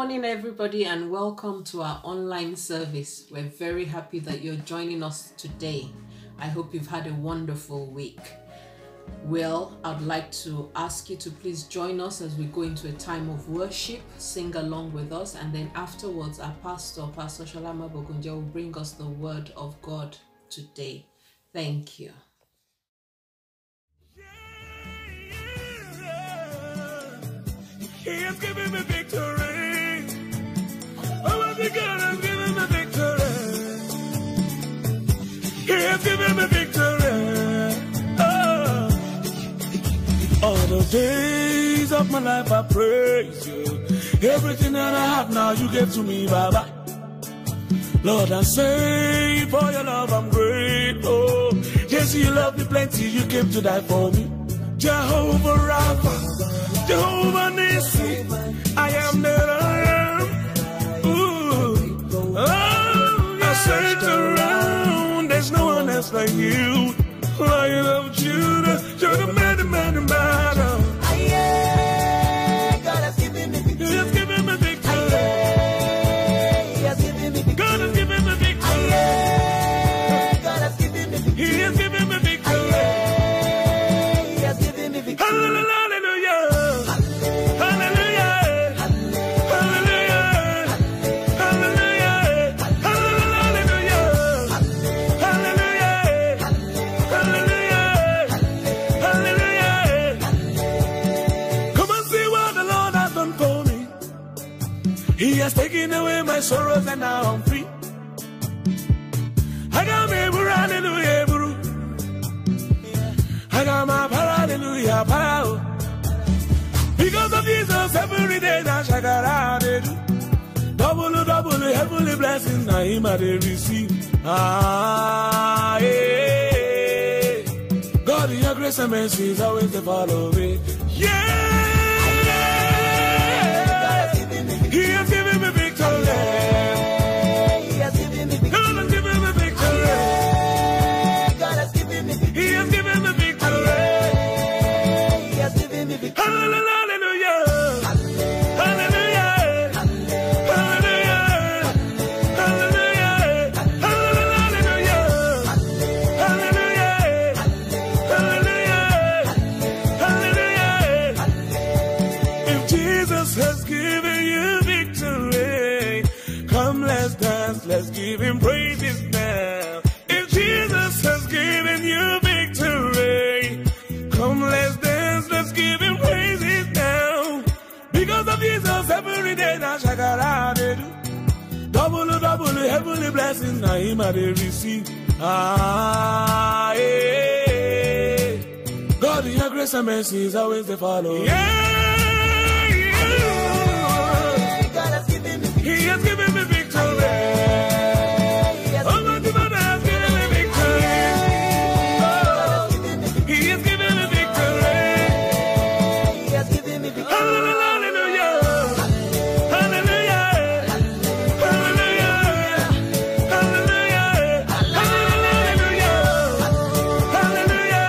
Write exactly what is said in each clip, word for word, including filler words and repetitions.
morning, everybody, and welcome to our online service. We're very happy that you're joining us today. I hope you've had a wonderful week. Well, I'd like to ask you to please join us as we go into a time of worship, sing along with us, and then afterwards our pastor, Pastor Sola Mabogunje, will bring us the word of God today. Thank you. He has given me victory. Oh, my God has given me victory. He has given me victory. Oh. All the days of my life I praise you. Everything that I have now you gave to me, Baba. Lord, I say for your love I'm grateful. Yes, you love me plenty, you came to die for me. Jehovah Rapha, Jehovah Nissi, I am that I am. Ooh, oh, I searched around, there's no one else like you. Lion of Judah, you're the man, the man, the man. God has given me victory. He has given me victory. He has given me victory. God has given me victory. God has given me victory. He has given me victory. He has given me victory. Hallelujah. He has taken away my sorrows and now I'm free. I got me, hallelujah, bro. I got my hallelujah, power. Because of Jesus, every day that I got out of double, double, heavenly blessings, now him I receive. Ah, yeah. God, your grace and mercy is always to follow me. Yeah. He has given me victory. He has given me victory. God has given me victory. God has given me victory. He has given me victory. He has given me victory. Hallelujah. Hallelujah. Hallelujah. Hallelujah. Hallelujah. Hallelujah. Hallelujah. Hallelujah. If Jesus has given you victory, come let's dance, let's give him praises now. If Jesus has given you victory, come let's dance, let's give him praises now. Because of Jesus, every day now shakara they do. Double, double, heavenly blessings now him I they receive. Ah, yeah. God, your grace and mercy is always the follow. Yeah. He has given me victory. Oh, my God has given me victory. Oh, He has given me victory. He has given me victory. Hallelujah. Hallelujah. Hallelujah. Hallelujah. Hallelujah. Hallelujah.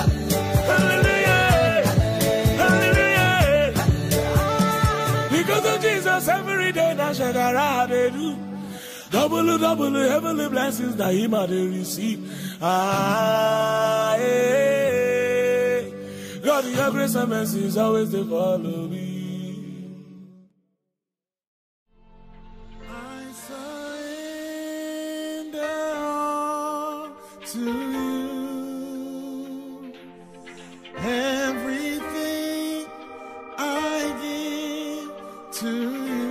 Hallelujah. Hallelujah. Because of Jesus, every day that shakara they do. Double, double, heavenly blessings that him I they receive. Ah, yeah. God, your grace and mercy is always to follow me. I surrender all to you. Everything I give to you.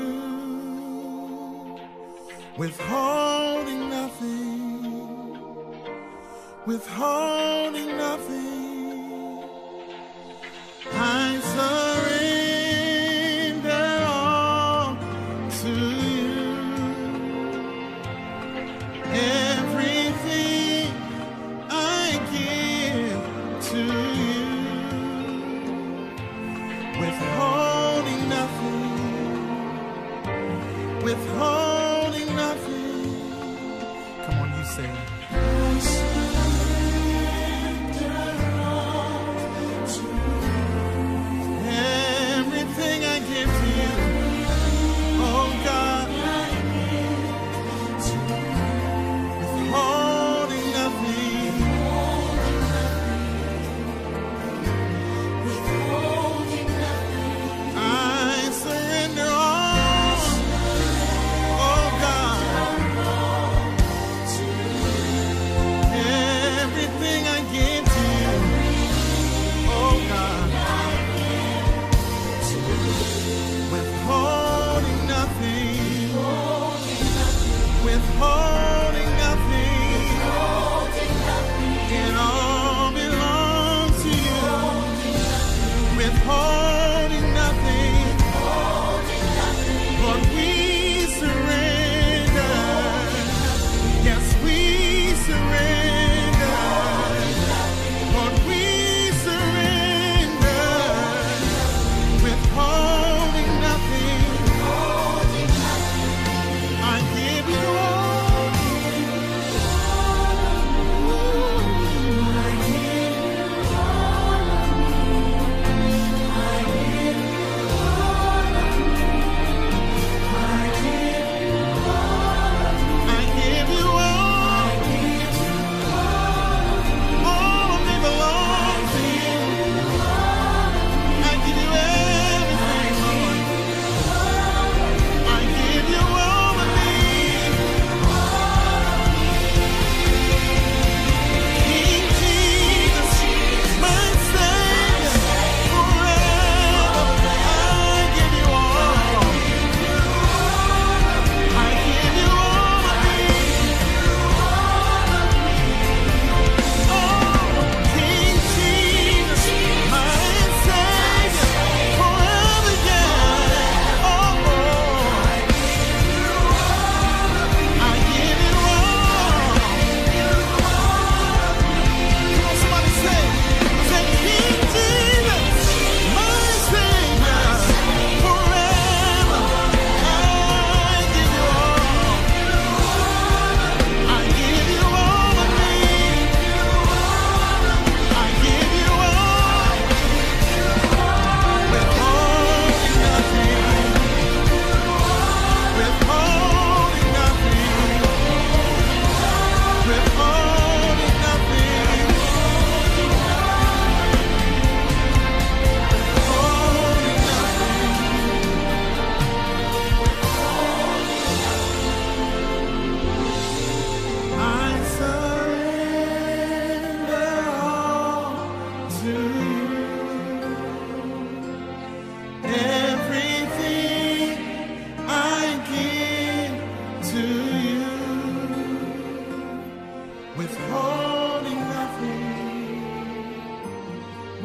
Withholding nothing, withholding nothing. I surrender all to you. Everything I give to you. Withholding nothing, withholding nothing. Come on, you say it. I surrender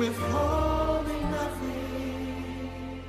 withholding nothing.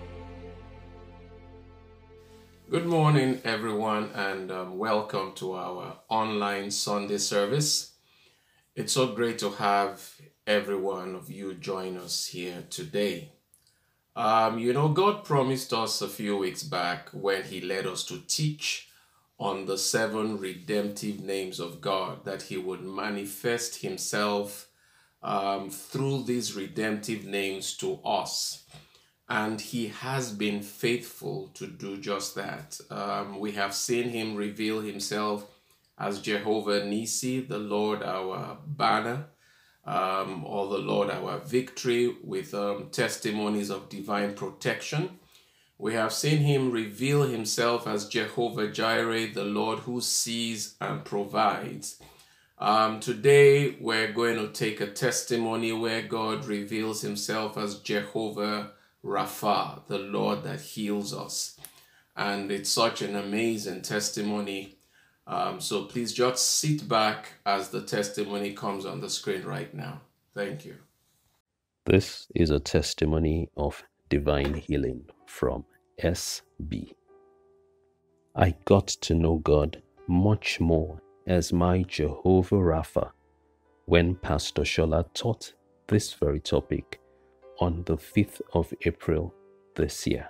Good morning, everyone, and um, welcome to our online Sunday service. It's so great to have every one of you join us here today. Um, you know, God promised us a few weeks back when He led us to teach on the seven redemptive names of God that He would manifest Himself um, through these redemptive names to us. And He has been faithful to do just that. Um, we have seen Him reveal Himself as Jehovah Nissi, the Lord our banner, um, or the Lord our victory, with um, testimonies of divine protection. We have seen Him reveal Himself as Jehovah Jireh, the Lord who sees and provides. Um, today, we're going to take a testimony where God reveals Himself as Jehovah Rapha, the Lord that heals us. And it's such an amazing testimony. Um, so please just sit back as the testimony comes on the screen right now. Thank you. This is a testimony of divine healing from S B. I got to know God much more as my Jehovah Rapha when Pastor Sola taught this very topic on the fifth of April this year.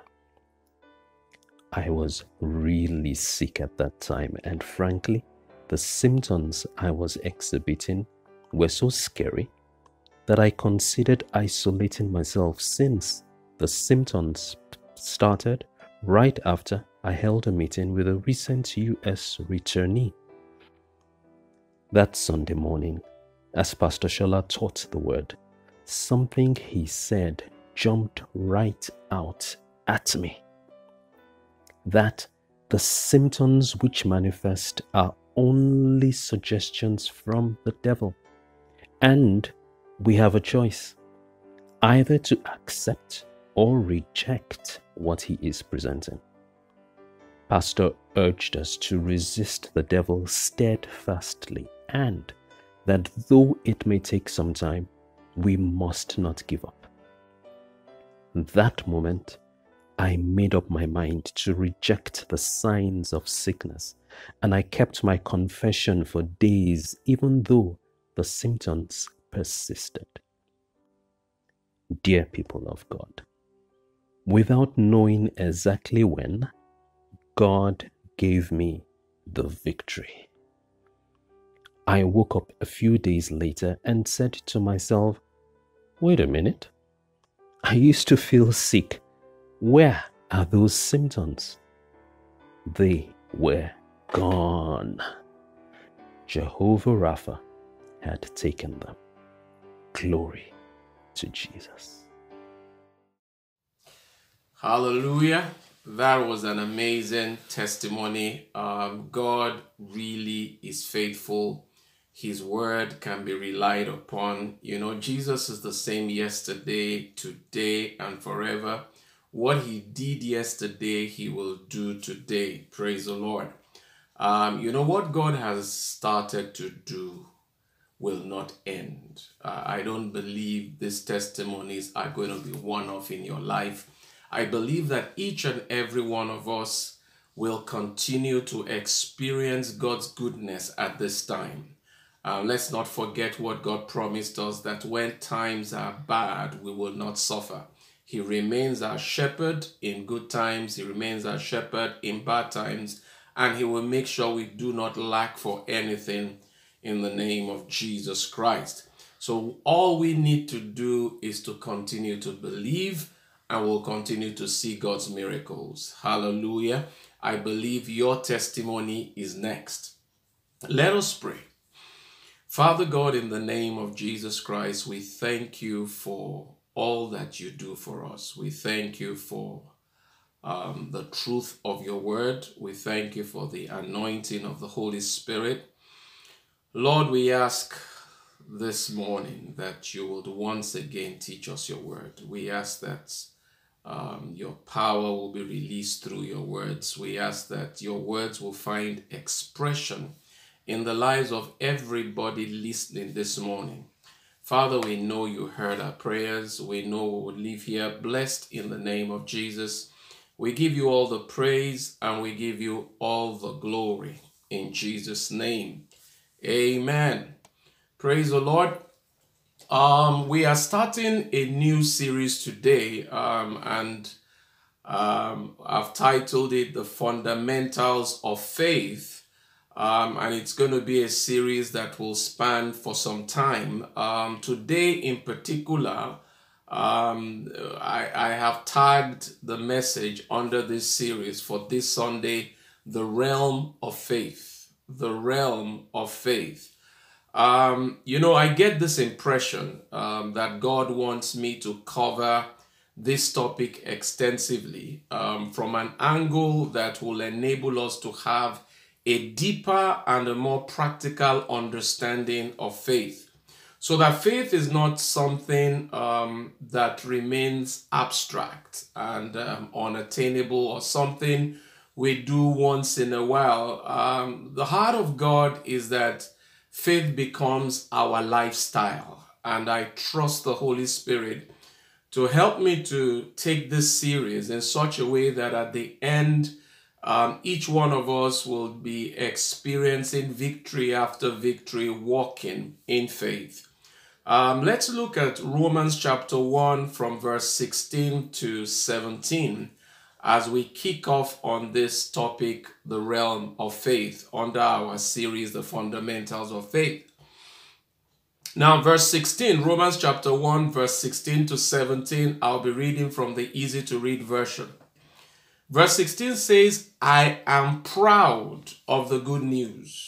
I was really sick at that time, and frankly, the symptoms I was exhibiting were so scary that I considered isolating myself, since the symptoms started right after I held a meeting with a recent U S returnee. That Sunday morning, as Pastor Sola taught the word, something he said jumped right out at me. That the symptoms which manifest are only suggestions from the devil, and we have a choice, either to accept or reject what he is presenting. Pastor urged us to resist the devil steadfastly, and that though it may take some time, we must not give up. That moment, I made up my mind to reject the signs of sickness, and I kept my confession for days, even though the symptoms persisted. Dear people of God, without knowing exactly when, God gave me the victory. I woke up a few days later and said to myself, wait a minute, I used to feel sick. Where are those symptoms? They were gone. Jehovah Rapha had taken them. Glory to Jesus. Hallelujah. That was an amazing testimony. Um, God really is faithful. His word can be relied upon. You know, Jesus is the same yesterday, today, and forever. What He did yesterday, He will do today. Praise the Lord. Um, you know, what God has started to do will not end. Uh, I don't believe these testimonies are going to be one-off in your life. I believe that each and every one of us will continue to experience God's goodness at this time. Uh, let's not forget what God promised us, that when times are bad, we will not suffer. He remains our shepherd in good times. He remains our shepherd in bad times. And He will make sure we do not lack for anything in the name of Jesus Christ. So all we need to do is to continue to believe, and we'll continue to see God's miracles. Hallelujah. I believe your testimony is next. Let us pray. Father God, in the name of Jesus Christ, we thank You for all that You do for us. We thank You for um, the truth of Your word. We thank You for the anointing of the Holy Spirit. Lord, we ask this morning that You would once again teach us Your word. We ask that um, Your power will be released through Your words. We ask that Your words will find expression in the lives of everybody listening this morning. Father, we know you heard our prayers. We know we will leave here blessed in the name of Jesus. We give you all the praise and we give you all the glory in Jesus' name. Amen. Praise the Lord. Um, we are starting a new series today, um, and um, I've titled it The Fundamentals of Faith, um, and it's going to be a series that will span for some time. Um, today in particular, um, I, I have tagged the message under this series for this Sunday, The Realm of Faith. The Realm of Faith. Um, you know, I get this impression um, that God wants me to cover this topic extensively um, from an angle that will enable us to have a deeper and a more practical understanding of faith. So that faith is not something um, that remains abstract and um, unattainable or something we do once in a while. Um, the heart of God is that faith becomes our lifestyle, and I trust the Holy Spirit to help me to take this series in such a way that at the end, um, each one of us will be experiencing victory after victory, walking in faith. Um, let's look at Romans chapter one from verse sixteen to seventeen. As we kick off on this topic, the realm of faith, under our series, The Fundamentals of Faith. Now, verse sixteen, Romans chapter one, verse sixteen to seventeen, I'll be reading from the easy to read version. Verse sixteen says, I am proud of the good news.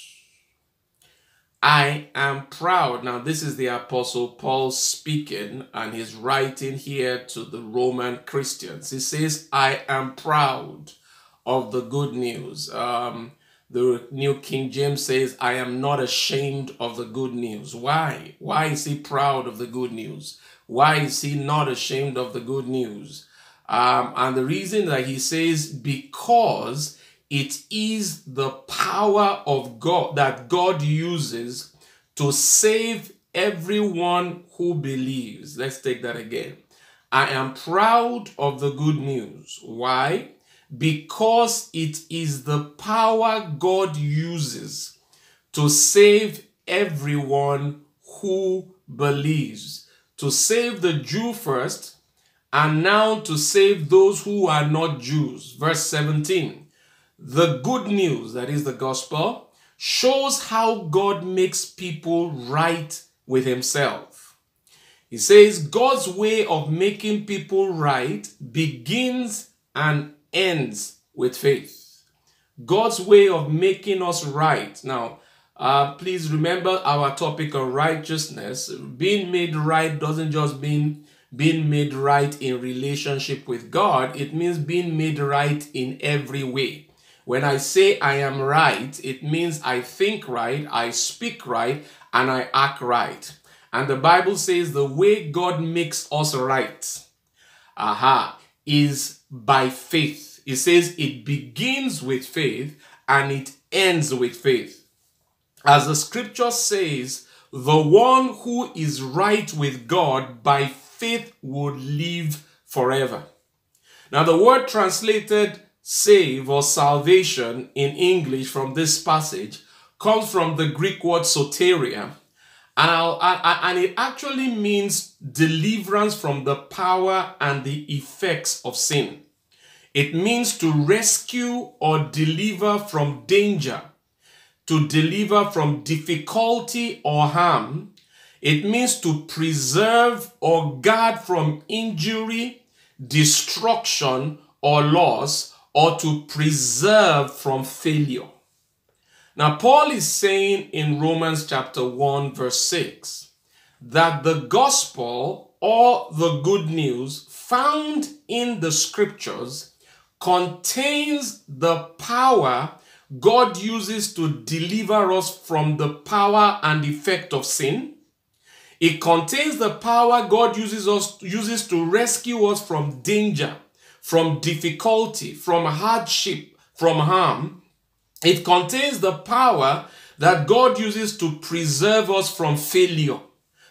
I am proud. Now, this is the Apostle Paul speaking, and he's writing here to the Roman Christians. He says, I am proud of the good news. Um, the New King James says, I am not ashamed of the good news. Why? Why is he proud of the good news? Why is he not ashamed of the good news? Um, and the reason that he says, because it is the power of God that God uses to save everyone who believes. Let's take that again. I am proud of the good news. Why? Because it is the power God uses to save everyone who believes. To save the Jew first, and now to save those who are not Jews. Verse seventeen. The good news, that is the gospel, shows how God makes people right with himself. He says God's way of making people right begins and ends with faith. God's way of making us right. Now, uh, please remember our topic on righteousness. Being made right doesn't just mean being made right in relationship with God. It means being made right in every way. When I say I am right, it means I think right, I speak right, and I act right. And the Bible says the way God makes us right, aha, is by faith. It says it begins with faith and it ends with faith. As the scripture says, the one who is right with God by faith will live forever. Now the word translated save or salvation in English from this passage comes from the Greek word soteria, and, I'll, I, I, and it actually means deliverance from the power and the effects of sin. It means to rescue or deliver from danger, to deliver from difficulty or harm. It means to preserve or guard from injury, destruction, or loss, or to preserve from failure. Now, Paul is saying in Romans chapter one, verse six, that the gospel or the good news found in the scriptures contains the power God uses to deliver us from the power and effect of sin. It contains the power God uses us uses to rescue us from danger, from difficulty, from hardship, from harm. It contains the power that God uses to preserve us from failure,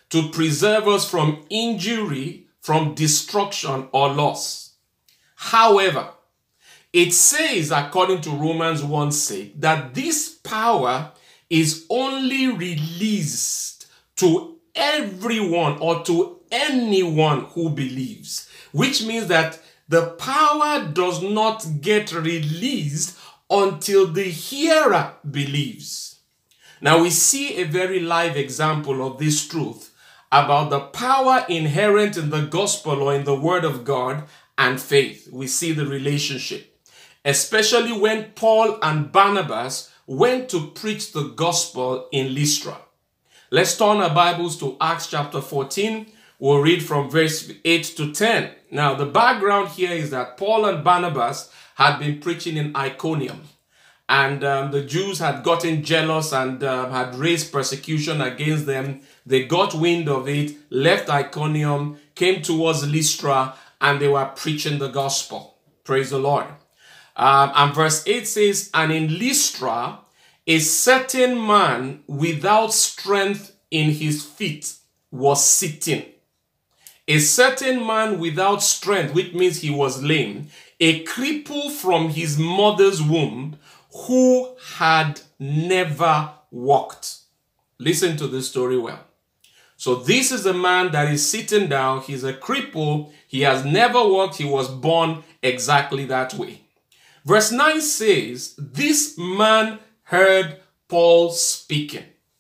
to preserve us from injury, from destruction or loss. However, it says, according to Romans one six, that this power is only released to everyone or to anyone who believes, which means that the power does not get released until the hearer believes. Now we see a very live example of this truth about the power inherent in the gospel or in the word of God and faith. We see the relationship, especially when Paul and Barnabas went to preach the gospel in Lystra. Let's turn our Bibles to Acts chapter fourteen. We'll read from verse eight to ten. Now, the background here is that Paul and Barnabas had been preaching in Iconium. And um, the Jews had gotten jealous and uh, had raised persecution against them. They got wind of it, left Iconium, came towards Lystra, and they were preaching the gospel. Praise the Lord. Um, and verse eight says, and in Lystra, a certain man without strength in his feet was sitting. A certain man without strength, which means he was lame, a cripple from his mother's womb, who had never walked. Listen to this story well. So this is a man that is sitting down. He's a cripple. He has never walked. He was born exactly that way. Verse nine says, this man heard Paul speaking.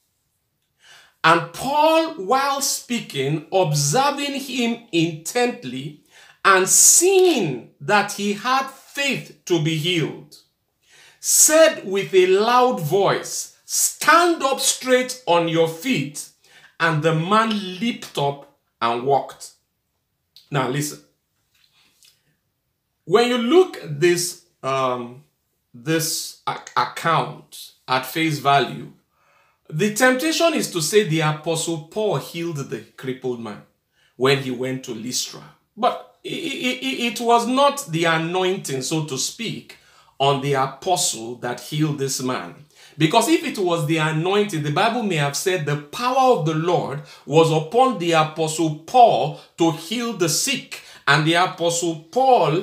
And Paul, while speaking, observing him intently and seeing that he had faith to be healed, said with a loud voice, stand up straight on your feet. And the man leaped up and walked. Now listen. When you look at this, um, this account at face value, the temptation is to say the Apostle Paul healed the crippled man when he went to Lystra. But it, it, it was not the anointing, so to speak, on the apostle that healed this man. Because if it was the anointing, the Bible may have said the power of the Lord was upon the apostle Paul to heal the sick. And the apostle Paul,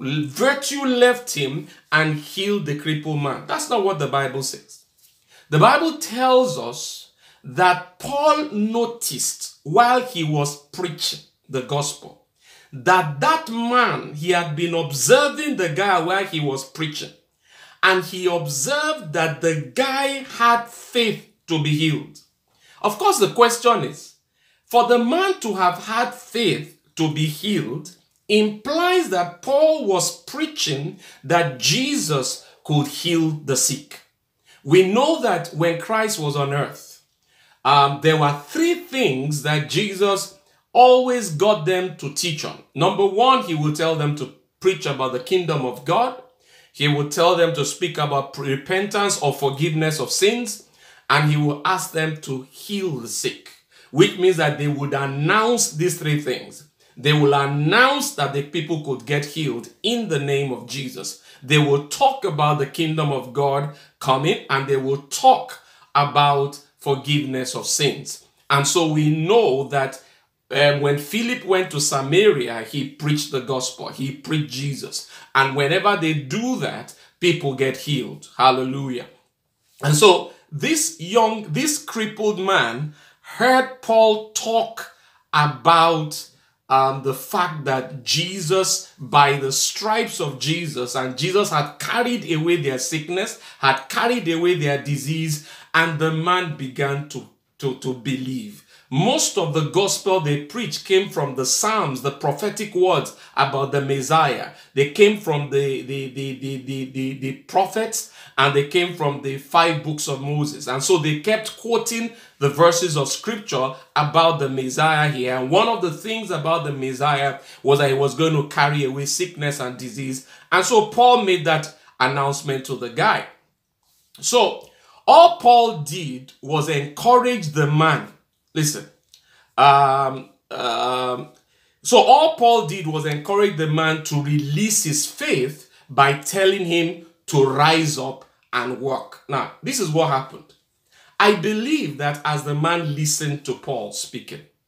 virtue left him and healed the crippled man. That's not what the Bible says. The Bible tells us that Paul noticed while he was preaching the gospel that that man, he had been observing the guy while he was preaching. And he observed that the guy had faith to be healed. Of course, the question is, for the man to have had faith to be healed implies that Paul was preaching that Jesus could heal the sick. We know that when Christ was on earth, um, there were three things that Jesus always got them to teach on. Number one, he would tell them to preach about the kingdom of God. He would tell them to speak about repentance or forgiveness of sins. And he would ask them to heal the sick, which means that they would announce these three things. They will announce that the people could get healed in the name of Jesus. They will talk about the kingdom of God coming, and they will talk about forgiveness of sins. And so we know that um, when Philip went to Samaria, he preached the gospel. He preached Jesus. And whenever they do that, people get healed. Hallelujah. And so this young, this crippled man heard Paul talk about Um, the fact that Jesus, by the stripes of Jesus, and Jesus had carried away their sickness, had carried away their disease, and the man began to, to, to believe. Most of the gospel they preached came from the Psalms, the prophetic words about the Messiah. They came from the, the, the, the, the, the, the prophets, and they came from the five books of Moses. And so they kept quoting the verses of scripture about the Messiah here. And one of the things about the Messiah was that he was going to carry away sickness and disease. And so Paul made that announcement to the guy. So all Paul did was encourage the man. Listen, um, um, so all Paul did was encourage the man to release his faith by telling him to rise up and walk. Now, this is what happened. I believe that as the man listened to Paul speaking,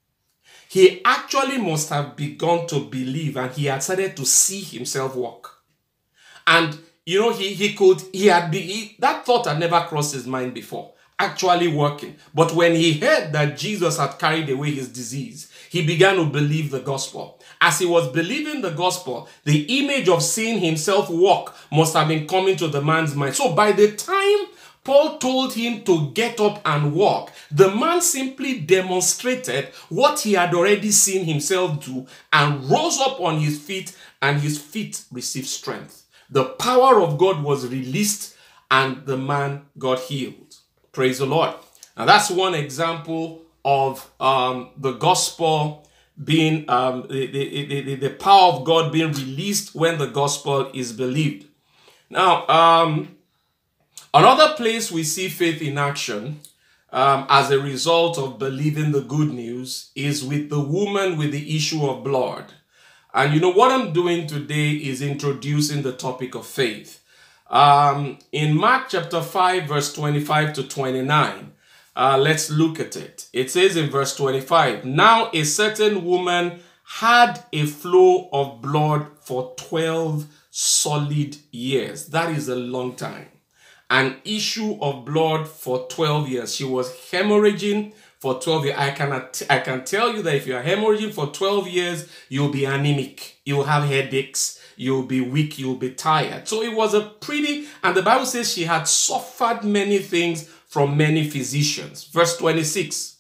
he actually must have begun to believe, and he had started to see himself walk. And, you know, he, he could, he had been, he, that thought had never crossed his mind before, actually working. But when he heard that Jesus had carried away his disease, he began to believe the gospel. As he was believing the gospel, the image of seeing himself walk must have been coming to the man's mind. So by the time Paul told him to get up and walk, the man simply demonstrated what he had already seen himself do and rose up on his feet, and his feet received strength. The power of God was released and the man got healed. Praise the Lord. Now that's one example of um, the gospel being, um, the, the, the, the power of God being released when the gospel is believed. Now, um, another place we see faith in action um, as a result of believing the good news is with the woman with the issue of blood. And you know, what I'm doing today is introducing the topic of faith. Um, in Mark chapter five, verse twenty-five to twenty-nine, uh, let's look at it. It says in verse twenty-five, "Now a certain woman had a flow of blood for twelve solid years." That is a long time. An issue of blood for twelve years. She was hemorrhaging for twelve years. I cannot, I can tell you that if you are hemorrhaging for twelve years, you'll be anemic. You'll have headaches. You'll be weak. You'll be tired. So it was a pretty, and the Bible says she had suffered many things from many physicians. Verse twenty-six,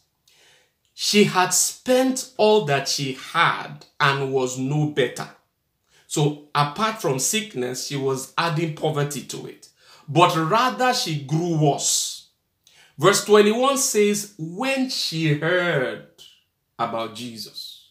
she had spent all that she had and was no better. So apart from sickness, she was adding poverty to it. But rather she grew worse. Verse twenty-one says, when she heard about Jesus,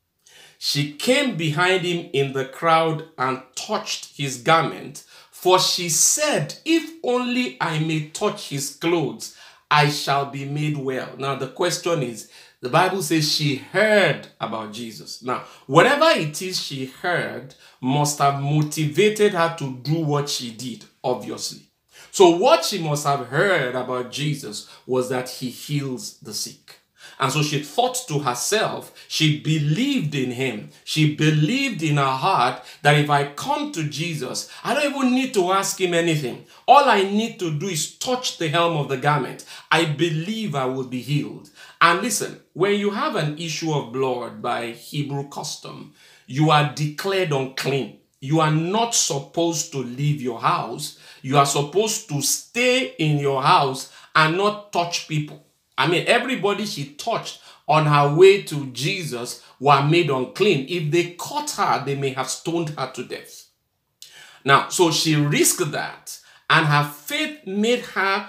she came behind him in the crowd and touched his garment. For she said, if only I may touch his clothes, I shall be made well. Now the question is, the Bible says she heard about Jesus. Now, whatever it is she heard must have motivated her to do what she did, obviously. So what she must have heard about Jesus was that he heals the sick. And so she thought to herself, she believed in him. She believed in her heart that if I come to Jesus, I don't even need to ask him anything. All I need to do is touch the hem of the garment. I believe I will be healed. And listen, when you have an issue of blood by Hebrew custom, you are declared unclean. You are not supposed to leave your house. You are supposed to stay in your house and not touch people. I mean, everybody she touched on her way to Jesus were made unclean. If they caught her, they may have stoned her to death. Now, so she risked that, and her faith made her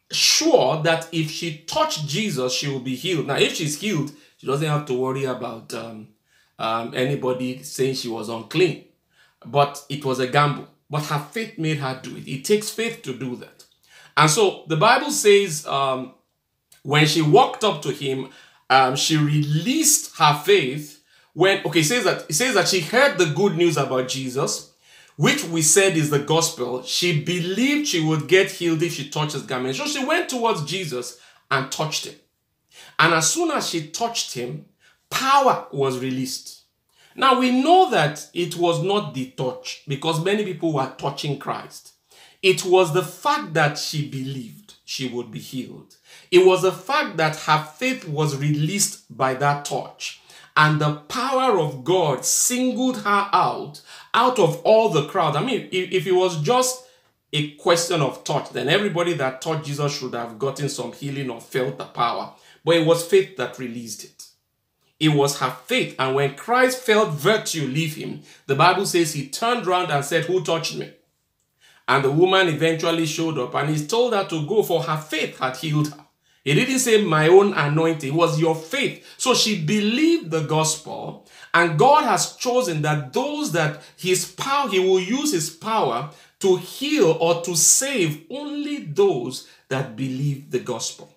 sure that if she touched Jesus, she will be healed. Now, if she's healed, she doesn't have to worry about um, um, anybody saying she was unclean. But it was a gamble. But her faith made her do it. It takes faith to do that. And so the Bible says, um, when she walked up to him, um, she released her faith. When okay, it says that it says that she heard the good news about Jesus, which we said is the gospel. She believed she would get healed if she touched his garment. So she went towards Jesus and touched him. And as soon as she touched him, power was released. Now we know that it was not the touch, because many people were touching Christ. It was the fact that she believed she would be healed. It was the fact that her faith was released by that touch. And the power of God singled her out, out of all the crowd. I mean, if, if it was just a question of touch, then everybody that touched Jesus should have gotten some healing or felt the power. But it was faith that released it. It was her faith. And when Christ felt virtue leave him, the Bible says he turned around and said, who touched me? And the woman eventually showed up, and he told her to go, for her faith had healed her. He didn't say my own anointing. It was your faith. So she believed the gospel, and God has chosen that those that his power, he will use his power to heal or to save only those that believe the gospel.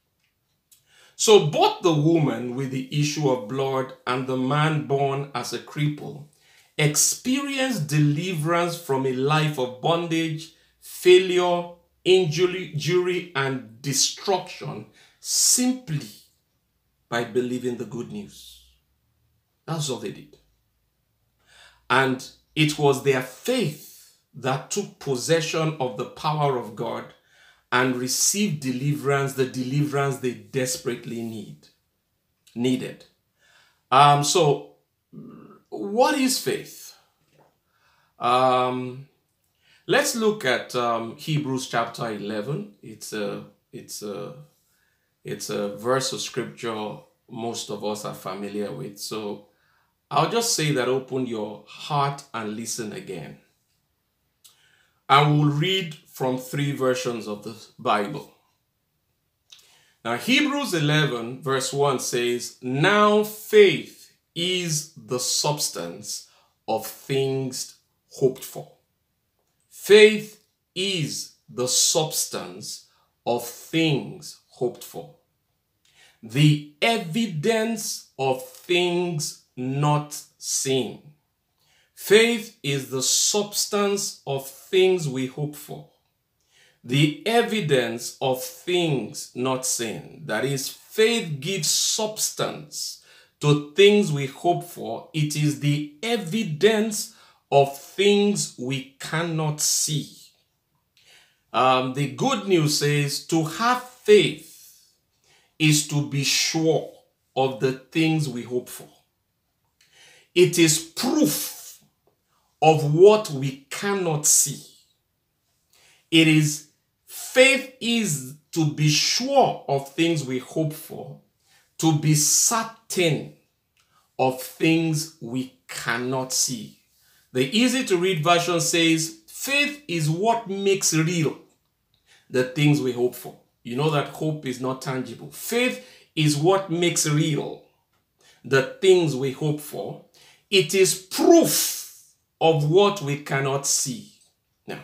So both the woman with the issue of blood and the man born as a cripple experienced deliverance from a life of bondage, failure, injury, injury, and destruction simply by believing the good news. That's all they did. And it was their faith that took possession of the power of God and received deliverance, the deliverance they desperately need, needed. Um, so, what is faith? Um, let's look at um, Hebrews chapter eleven. It's a, it's a, it's a verse of scripture most of us are familiar with. So, I'll just say that open your heart and listen again. And we'll read from three versions of the Bible. Now, Hebrews eleven verse one says, "Now faith is the substance of things hoped for." Faith is the substance of things hoped for, the evidence of things not seen. Faith is the substance of things we hope for, the evidence of things not seen. That is, faith gives substance to things we hope for. It is the evidence of things we cannot see. Um, the good news says to have faith is to be sure of the things we hope for. It is proof of what we cannot see. It is, faith is to be sure of things we hope for, to be certain of things we cannot see. The easy to read version says, faith is what makes real the things we hope for. You know that hope is not tangible. Faith is what makes real the things we hope for. It is proof of what we cannot see. Now,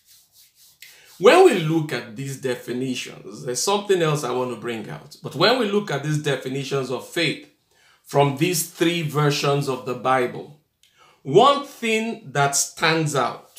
when we look at these definitions, there's something else I want to bring out. But when we look at these definitions of faith from these three versions of the Bible, one thing that stands out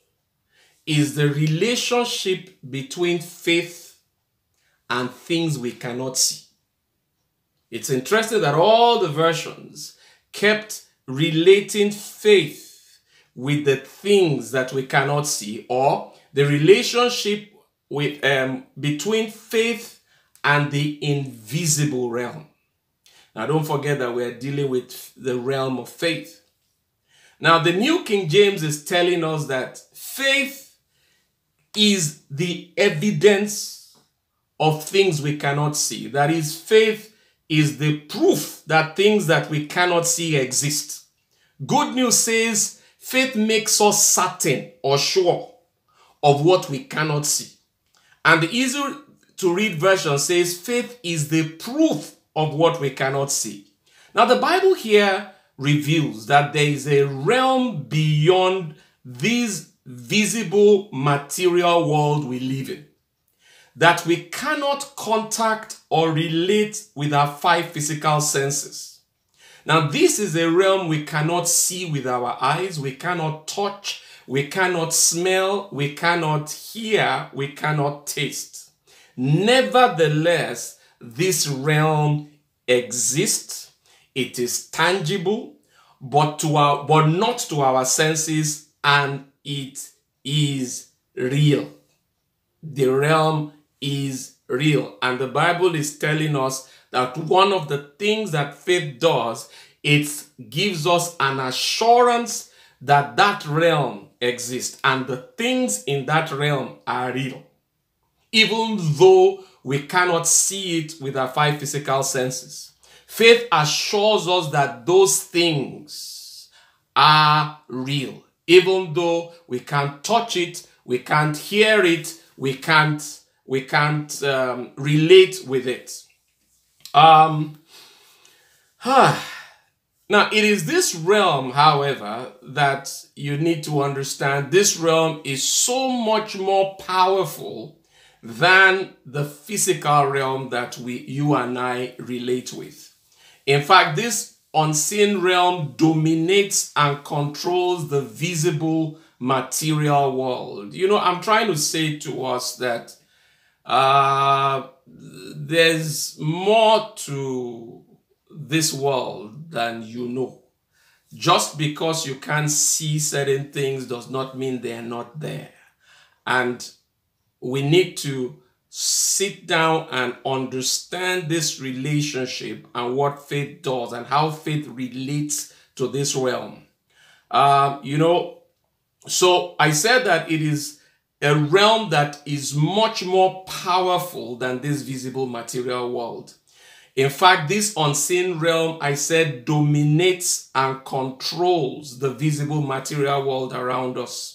is the relationship between faith and things we cannot see. It's interesting that all the versions kept relating faith with the things that we cannot see, or the relationship with um, between faith and the invisible realm. Now, don't forget that we're dealing with the realm of faith. Now, the New King James is telling us that faith is the evidence of things we cannot see. That is, faith is the proof that things that we cannot see exist. Good news says faith makes us certain or sure of what we cannot see. And the easy to read version says faith is the proof of what we cannot see. Now, the Bible here reveals that there is a realm beyond this visible material world we live in, that we cannot contact or relate with our five physical senses. Now, this is a realm we cannot see with our eyes, we cannot touch, we cannot smell, we cannot hear, we cannot taste. Nevertheless, this realm exists. It is tangible, but to our but not to our senses, and it is real. The realm is real. And the Bible is telling us that one of the things that faith does, it gives us an assurance that that realm exists and the things in that realm are real, even though we cannot see it with our five physical senses. Faith assures us that those things are real, even though we can't touch it, we can't hear it, we can't we can't um, relate with it. Um, huh. Now, it is this realm, however, that you need to understand. This realm is so much more powerful than the physical realm that we, you and I relate with. In fact, this unseen realm dominates and controls the visible material world. You know, I'm trying to say to us that uh, there's more to this world than you know. Just because you can't see certain things does not mean they're not there. And we need to sit down and understand this relationship and what faith does and how faith relates to this realm. Um, you know, so I said that it is a realm that is much more powerful than this visible material world. In fact, this unseen realm, I said, dominates and controls the visible material world around us.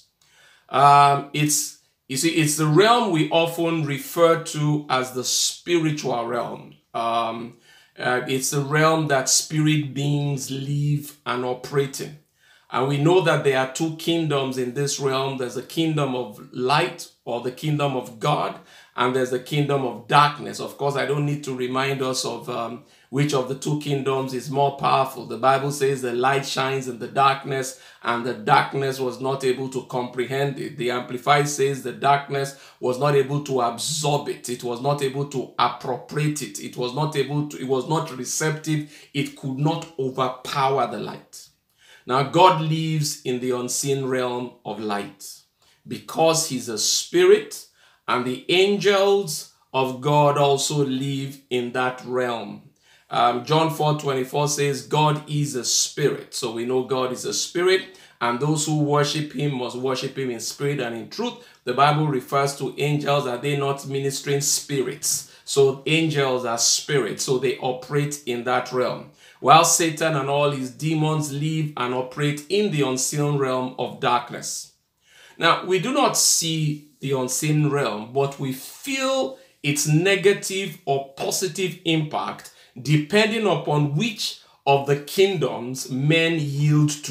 Um, it's, you see, it's the realm we often refer to as the spiritual realm. Um, uh, it's the realm that spirit beings live and operate in. And we know that there are two kingdoms in this realm. There's the kingdom of light, or the kingdom of God, and there's the kingdom of darkness. Of course, I don't need to remind us of um, which of the two kingdoms is more powerful. The Bible says the light shines in the darkness, and the darkness was not able to comprehend it. The Amplified says the darkness was not able to absorb it. It was not able to appropriate it. It was not able to, it was not receptive. It could not overpower the light. Now, God lives in the unseen realm of light because he's a spirit, and the angels of God also live in that realm. Um, John four twenty-four says God is a spirit. So we know God is a spirit, and those who worship him must worship him in spirit and in truth. The Bible refers to angels. Are they not ministering spirits? So angels are spirits, so they operate in that realm. While Satan and all his demons live and operate in the unseen realm of darkness. Now, we do not see the unseen realm, but we feel its negative or positive impact depending upon which of the kingdoms men yield to.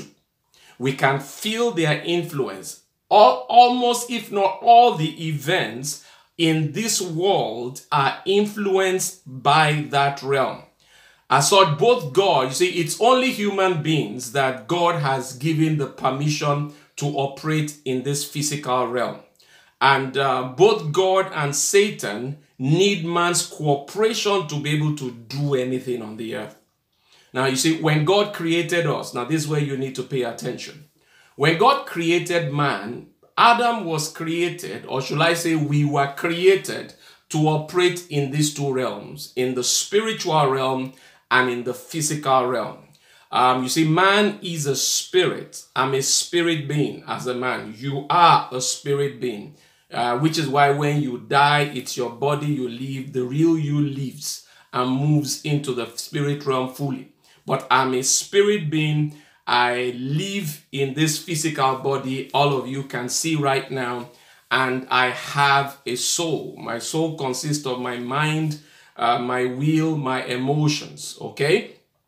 We can feel their influence. All, almost, if not all, the events in this world are influenced by that realm. As such, both God, you see, it's only human beings that God has given the permission to operate in this physical realm. And uh, both God and Satan need man's cooperation to be able to do anything on the earth. Now, you see, when God created us, now this is where you need to pay attention. When God created man, Adam was created, or should I say we were created to operate in these two realms, in the spiritual realm and in the physical realm. Um, you see, man is a spirit. I'm a spirit being as a man. You are a spirit being, uh, which is why when you die, it's your body you leave. The real you lives and moves into the spirit realm fully. But I'm a spirit being. I live in this physical body. All of you can see right now. And I have a soul. My soul consists of my mind, uh, my will, my emotions, okay?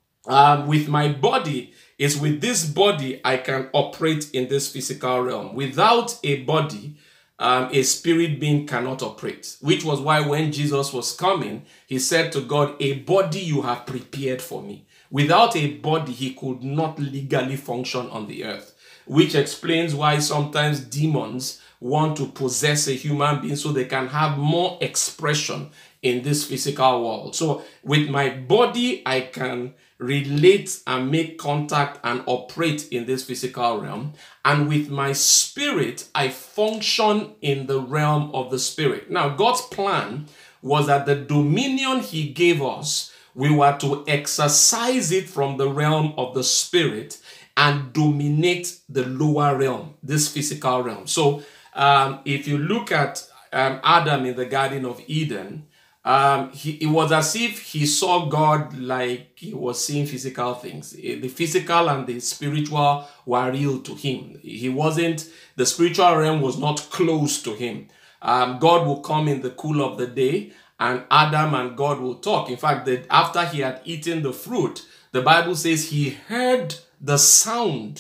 Um, with my body, it's with this body I can operate in this physical realm. Without a body, um, a spirit being cannot operate. Which was why when Jesus was coming, he said to God, a body you have prepared for me. Without a body, he could not legally function on the earth. Which explains why sometimes demons want to possess a human being so they can have more expression in this physical world. So with my body, I can relate and make contact and operate in this physical realm. And with my spirit, I function in the realm of the spirit. Now, God's plan was that the dominion he gave us, we were to exercise it from the realm of the spirit and dominate the lower realm, this physical realm. So um, if you look at um, Adam in the Garden of Eden, um, he, it was as if he saw God like he was seeing physical things. The physical and the spiritual were real to him. He wasn't, the spiritual realm was not close to him. Um, God will come in the cool of the day, and Adam and God will talk. In fact, that after he had eaten the fruit, the Bible says he heard the sound.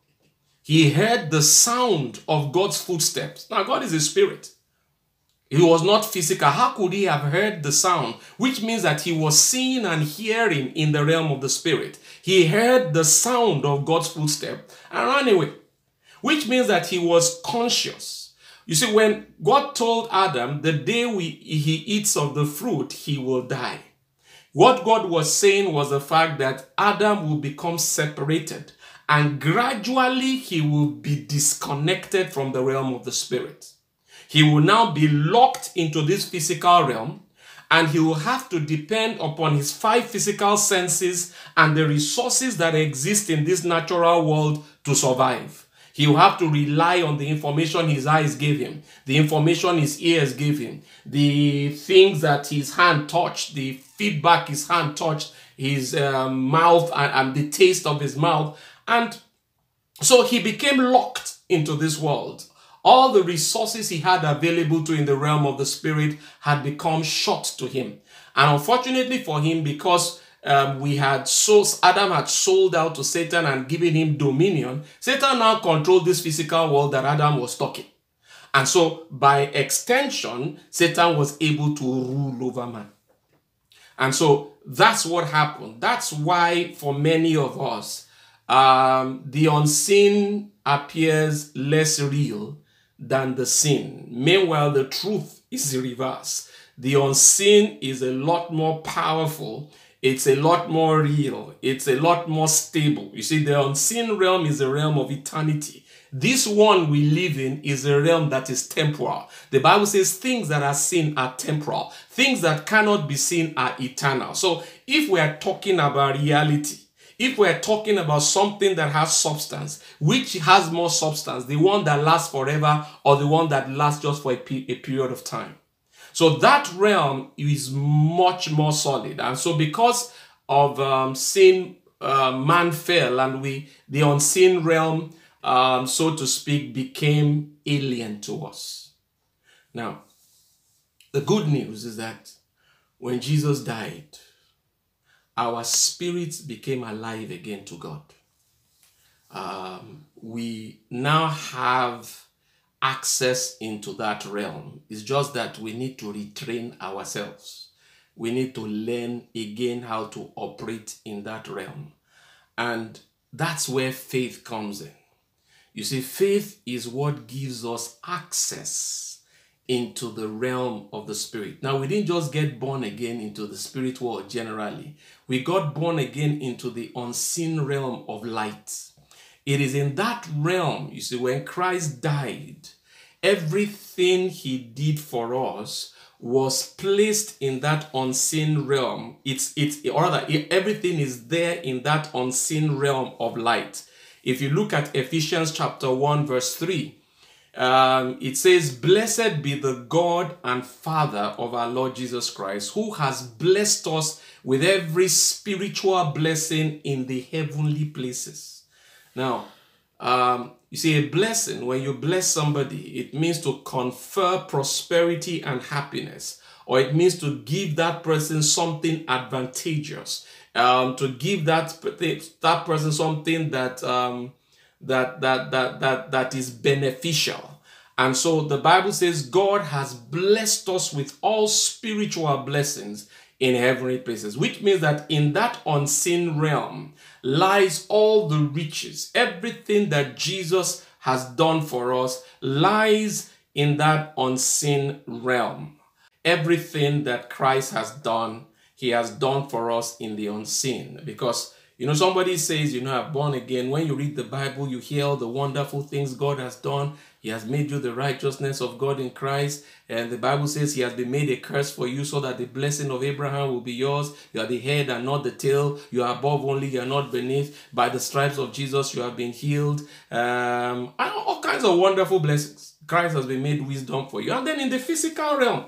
He heard the sound of God's footsteps. Now, God is a spirit. He was not physical. How could he have heard the sound? Which means that he was seeing and hearing in the realm of the spirit. He heard the sound of God's footsteps and ran away. Which means that he was conscious. You see, when God told Adam, the day we, he eats of the fruit, he will die. What God was saying was the fact that Adam will become separated and gradually he will be disconnected from the realm of the spirit. He will now be locked into this physical realm, and he will have to depend upon his five physical senses and the resources that exist in this natural world to survive. He will have to rely on the information his eyes gave him, the information his ears gave him, the things that his hand touched, the feedback his hand touched, his um, mouth and, and the taste of his mouth. And so he became locked into this world. All the resources he had available to in the realm of the spirit had become shut to him. And unfortunately for him, because um, we had sold, Adam had sold out to Satan and given him dominion, Satan now controlled this physical world that Adam was stuck in. And so by extension, Satan was able to rule over man. And so that's what happened. That's why for many of us, um, the unseen appears less real than the sin. Meanwhile, the truth is the reverse. The unseen is a lot more powerful. It's a lot more real. It's a lot more stable. You see, the unseen realm is a realm of eternity. This one we live in is a realm that is temporal. The Bible says things that are seen are temporal. Things that cannot be seen are eternal. So if we are talking about reality, if we're talking about something that has substance, which has more substance, the one that lasts forever or the one that lasts just for a, pe a period of time? So that realm is much more solid. And so because of um, sin, uh, man fell, and we, the unseen realm, um, so to speak, became alien to us. Now, the good news is that when Jesus died, our spirits became alive again to God. Um, we now have access into that realm. It's just that we need to retrain ourselves. We need to learn again how to operate in that realm. And that's where faith comes in. You see, faith is what gives us access into the realm of the spirit. Now, we didn't just get born again into the spirit world generally. We got born again into the unseen realm of light. It is in that realm, you see, when Christ died, everything he did for us was placed in that unseen realm. It's, it's, or rather, everything is there in that unseen realm of light. If you look at Ephesians chapter one, verse three, Um, it says, "Blessed be the God and Father of our Lord Jesus Christ, who has blessed us with every spiritual blessing in the heavenly places." Now, um, you see, a blessing, when you bless somebody, it means to confer prosperity and happiness, or it means to give that person something advantageous, um, to give that, that person something that... Um, That, that, that, that, that is beneficial. And so the Bible says God has blessed us with all spiritual blessings in heavenly places, which means that in that unseen realm lies all the riches. Everything that Jesus has done for us lies in that unseen realm. Everything that Christ has done, he has done for us in the unseen. Because you know, somebody says, you know, I'm born again. When you read the Bible, you hear all the wonderful things God has done. He has made you the righteousness of God in Christ. And the Bible says he has been made a curse for you so that the blessing of Abraham will be yours. You are the head and not the tail. You are above only, you are not beneath. By the stripes of Jesus, you have been healed. Um, and all kinds of wonderful blessings. Christ has been made wisdom for you. And then in the physical realm,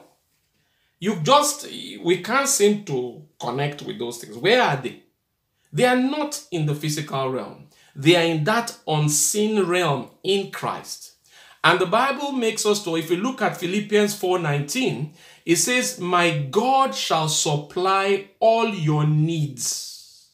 you just, we can't seem to connect with those things. Where are they? They are not in the physical realm. They are in that unseen realm in Christ. And the Bible makes us to, if we look at Philippians four nineteen, it says, "My God shall supply all your needs."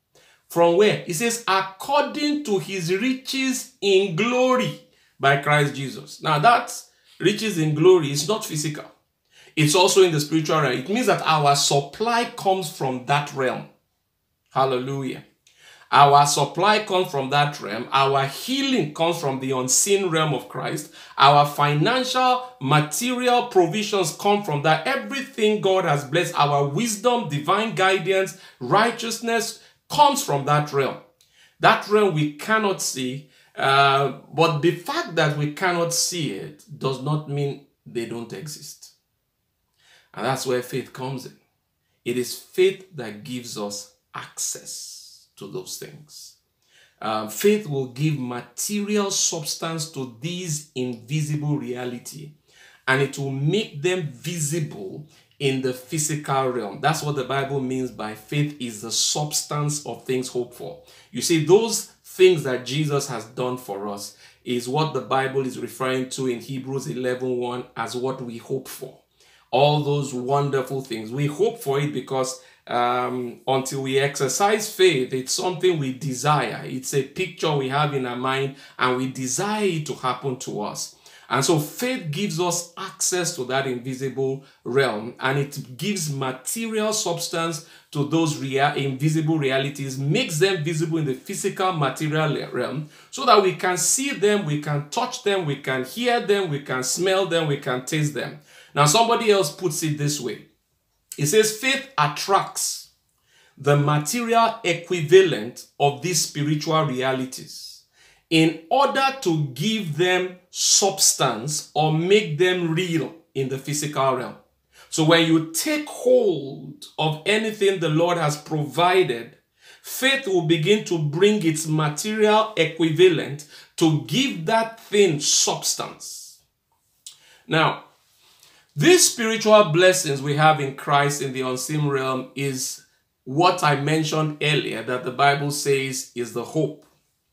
From where? It says, "according to his riches in glory by Christ Jesus." Now that riches in glory is not physical. It's also in the spiritual realm. It means that our supply comes from that realm. Hallelujah. Our supply comes from that realm. Our healing comes from the unseen realm of Christ. Our financial, material provisions come from that. Everything God has blessed, our wisdom, divine guidance, righteousness comes from that realm. That realm we cannot see, uh, but the fact that we cannot see it does not mean they don't exist. And that's where faith comes in. It is faith that gives us access to those things. Um, faith will give material substance to these invisible reality, and it will make them visible in the physical realm. That's what the Bible means by faith is the substance of things hoped for. You see, those things that Jesus has done for us is what the Bible is referring to in Hebrews eleven one as what we hope for. All those wonderful things. We hope for it because um, until we exercise faith, it's something we desire. It's a picture we have in our mind and we desire it to happen to us. And so faith gives us access to that invisible realm, and it gives material substance to those real, invisible realities, makes them visible in the physical material realm so that we can see them, we can touch them, we can hear them, we can smell them, we can taste them. Now, somebody else puts it this way. It says faith attracts the material equivalent of these spiritual realities in order to give them substance or make them real in the physical realm. So when you take hold of anything the Lord has provided, faith will begin to bring its material equivalent to give that thing substance. Now, these spiritual blessings we have in Christ in the unseen realm is what I mentioned earlier that the Bible says is the hope.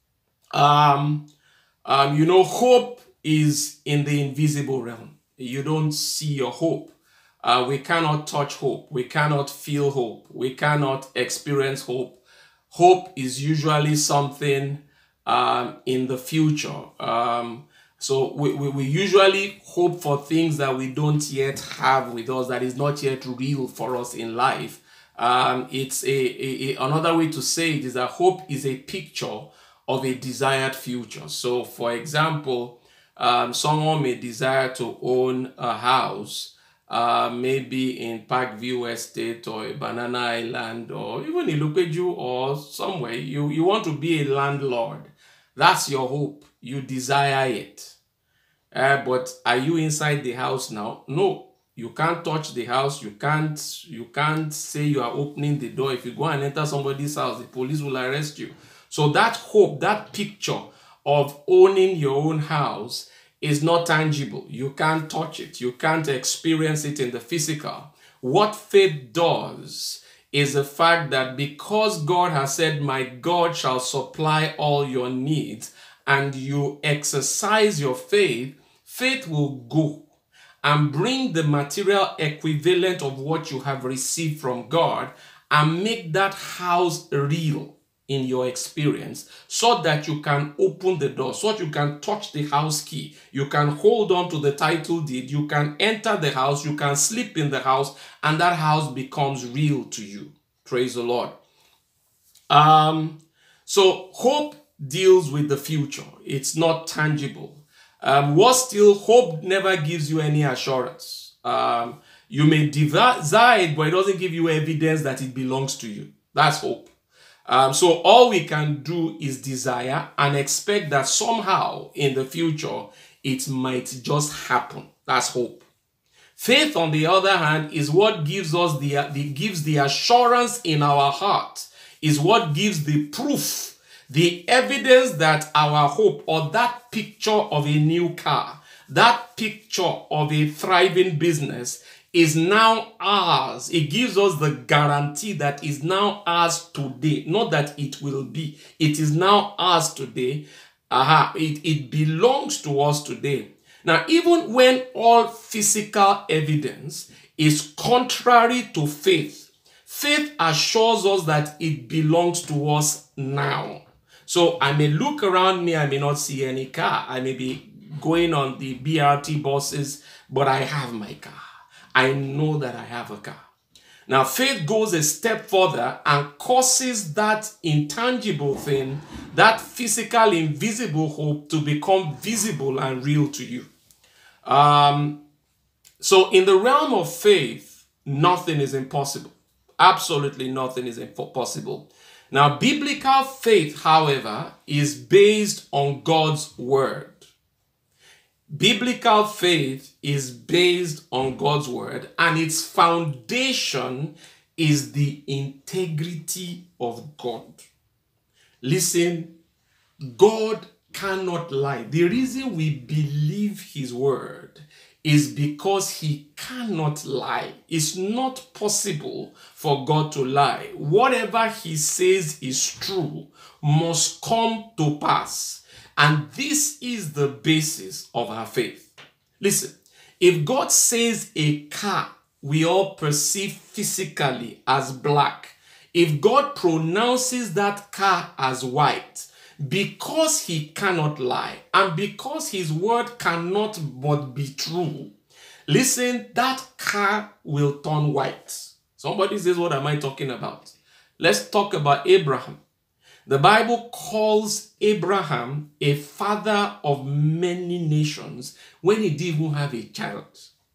Um, um, you know, hope is in the invisible realm. You don't see your hope. Uh, we cannot touch hope. We cannot feel hope. We cannot experience hope. Hope is usually something um, in the future. Um, So we, we, we usually hope for things that we don't yet have with us, that is not yet real for us in life. Um, it's a, a, a another way to say it is that hope is a picture of a desired future. So for example, um, someone may desire to own a house, uh, maybe in Parkview Estate or a Banana Island or even Ilupeju or somewhere. You, you want to be a landlord. That's your hope. You desire it. Uh, but are you inside the house now? No. You can't touch the house. You can't, you can't say you are opening the door. If you go and enter somebody's house, the police will arrest you. So that hope, that picture of owning your own house is not tangible. You can't touch it. You can't experience it in the physical. What faith does is the fact that because God has said, my God shall supply all your needs, and you exercise your faith, faith will go and bring the material equivalent of what you have received from God and make that house real in your experience so that you can open the door, so that you can touch the house key, you can hold on to the title deed, you can enter the house, you can sleep in the house, and that house becomes real to you. Praise the Lord. Um, so hope deals with the future. It's not tangible. Um, what still, hope never gives you any assurance. Um, you may desire it, but it doesn't give you evidence that it belongs to you. That's hope. Um, so all we can do is desire and expect that somehow in the future it might just happen. That's hope. Faith, on the other hand, is what gives us the, the gives the assurance in our heart, is what gives the proof, the evidence that our hope, or that picture of a new car, that picture of a thriving business is now ours. It gives us the guarantee that is now ours today. Not that it will be. It is now ours today. Aha, it, it belongs to us today. Now, even when all physical evidence is contrary to faith, faith assures us that it belongs to us now. So I may look around me, I may not see any car. I may be going on the B R T buses, but I have my car. I know that I have a car. Now, faith goes a step further and causes that intangible thing, that physical, invisible hope to become visible and real to you. Um, so in the realm of faith, nothing is impossible. Absolutely nothing is impossible. Now, biblical faith, however, is based on God's word. Biblical faith is based on God's word, and its foundation is the integrity of God. Listen, God cannot lie. The reason we believe his word is because he cannot lie. It's not possible for God to lie. Whatever he says is true must come to pass. And this is the basis of our faith. Listen, if God says a car we all perceive physically as black, if God pronounces that car as white, because he cannot lie and because his word cannot but be true, listen, that car will turn white. Somebody says, what am I talking about? Let's talk about Abraham. The Bible calls Abraham a father of many nations when he didn't even have a child.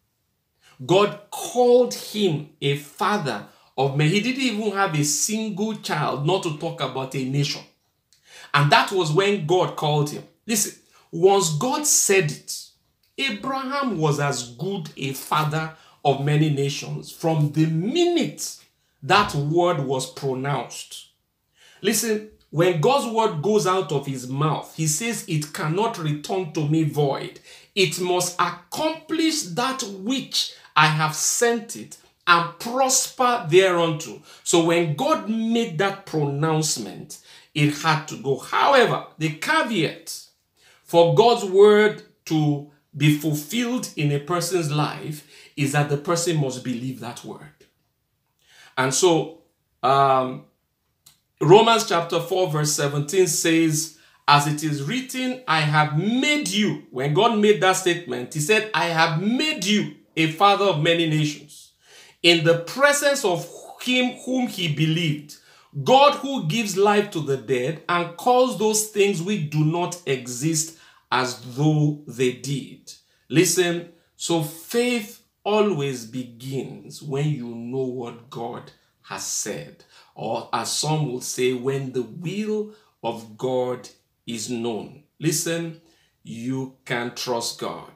God called him a father of many. He didn't even have a single child, not to talk about a nation. And that was when God called him. Listen, once God said it, Abraham was as good a father of many nations from the minute that word was pronounced. Listen, when God's word goes out of his mouth, he says it cannot return to me void. It must accomplish that which I have sent it and prosper thereunto. So when God made that pronouncement, it had to go. However, the caveat for God's word to be fulfilled in a person's life is that the person must believe that word. And so, um, Romans chapter four verse seventeen says, as it is written, I have made you. When God made that statement, he said, I have made you a father of many nations in the presence of him whom he believed. God who gives life to the dead and calls those things which do not exist as though they did. Listen, so faith always begins when you know what God has said. Or as some will say, when the will of God is known. Listen, you can trust God.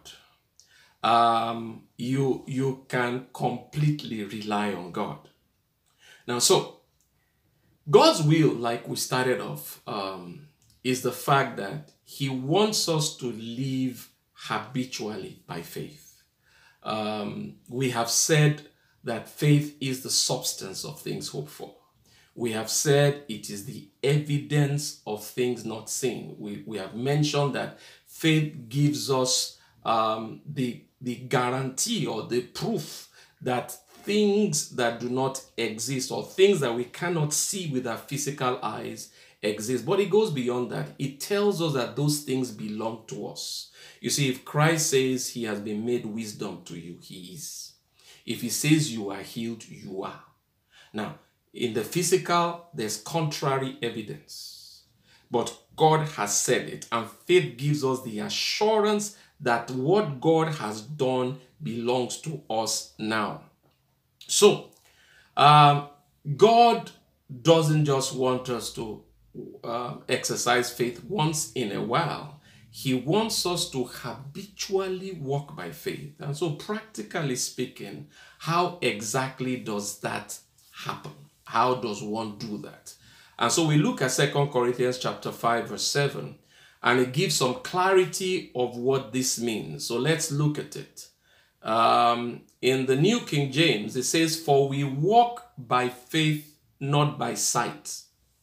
Um, you, you can completely rely on God. Now, so, God's will, like we started off, um, is the fact that he wants us to live habitually by faith. Um, we have said that faith is the substance of things hoped for. We have said it is the evidence of things not seen. We, we have mentioned that faith gives us um, the, the guarantee or the proof that things that do not exist or things that we cannot see with our physical eyes exist. But it goes beyond that. It tells us that those things belong to us. You see, if Christ says he has been made wisdom to you, he is. If he says you are healed, you are. Now, in the physical, there's contrary evidence. But God has said it, and faith gives us the assurance that what God has done belongs to us now. So, um, God doesn't just want us to uh, exercise faith once in a while. He wants us to habitually walk by faith. And so, practically speaking, how exactly does that happen? How does one do that? And so we look at Second Corinthians chapter five, verse seven, and it gives some clarity of what this means. So let's look at it. Um, in the New King James, it says, for we walk by faith, not by sight.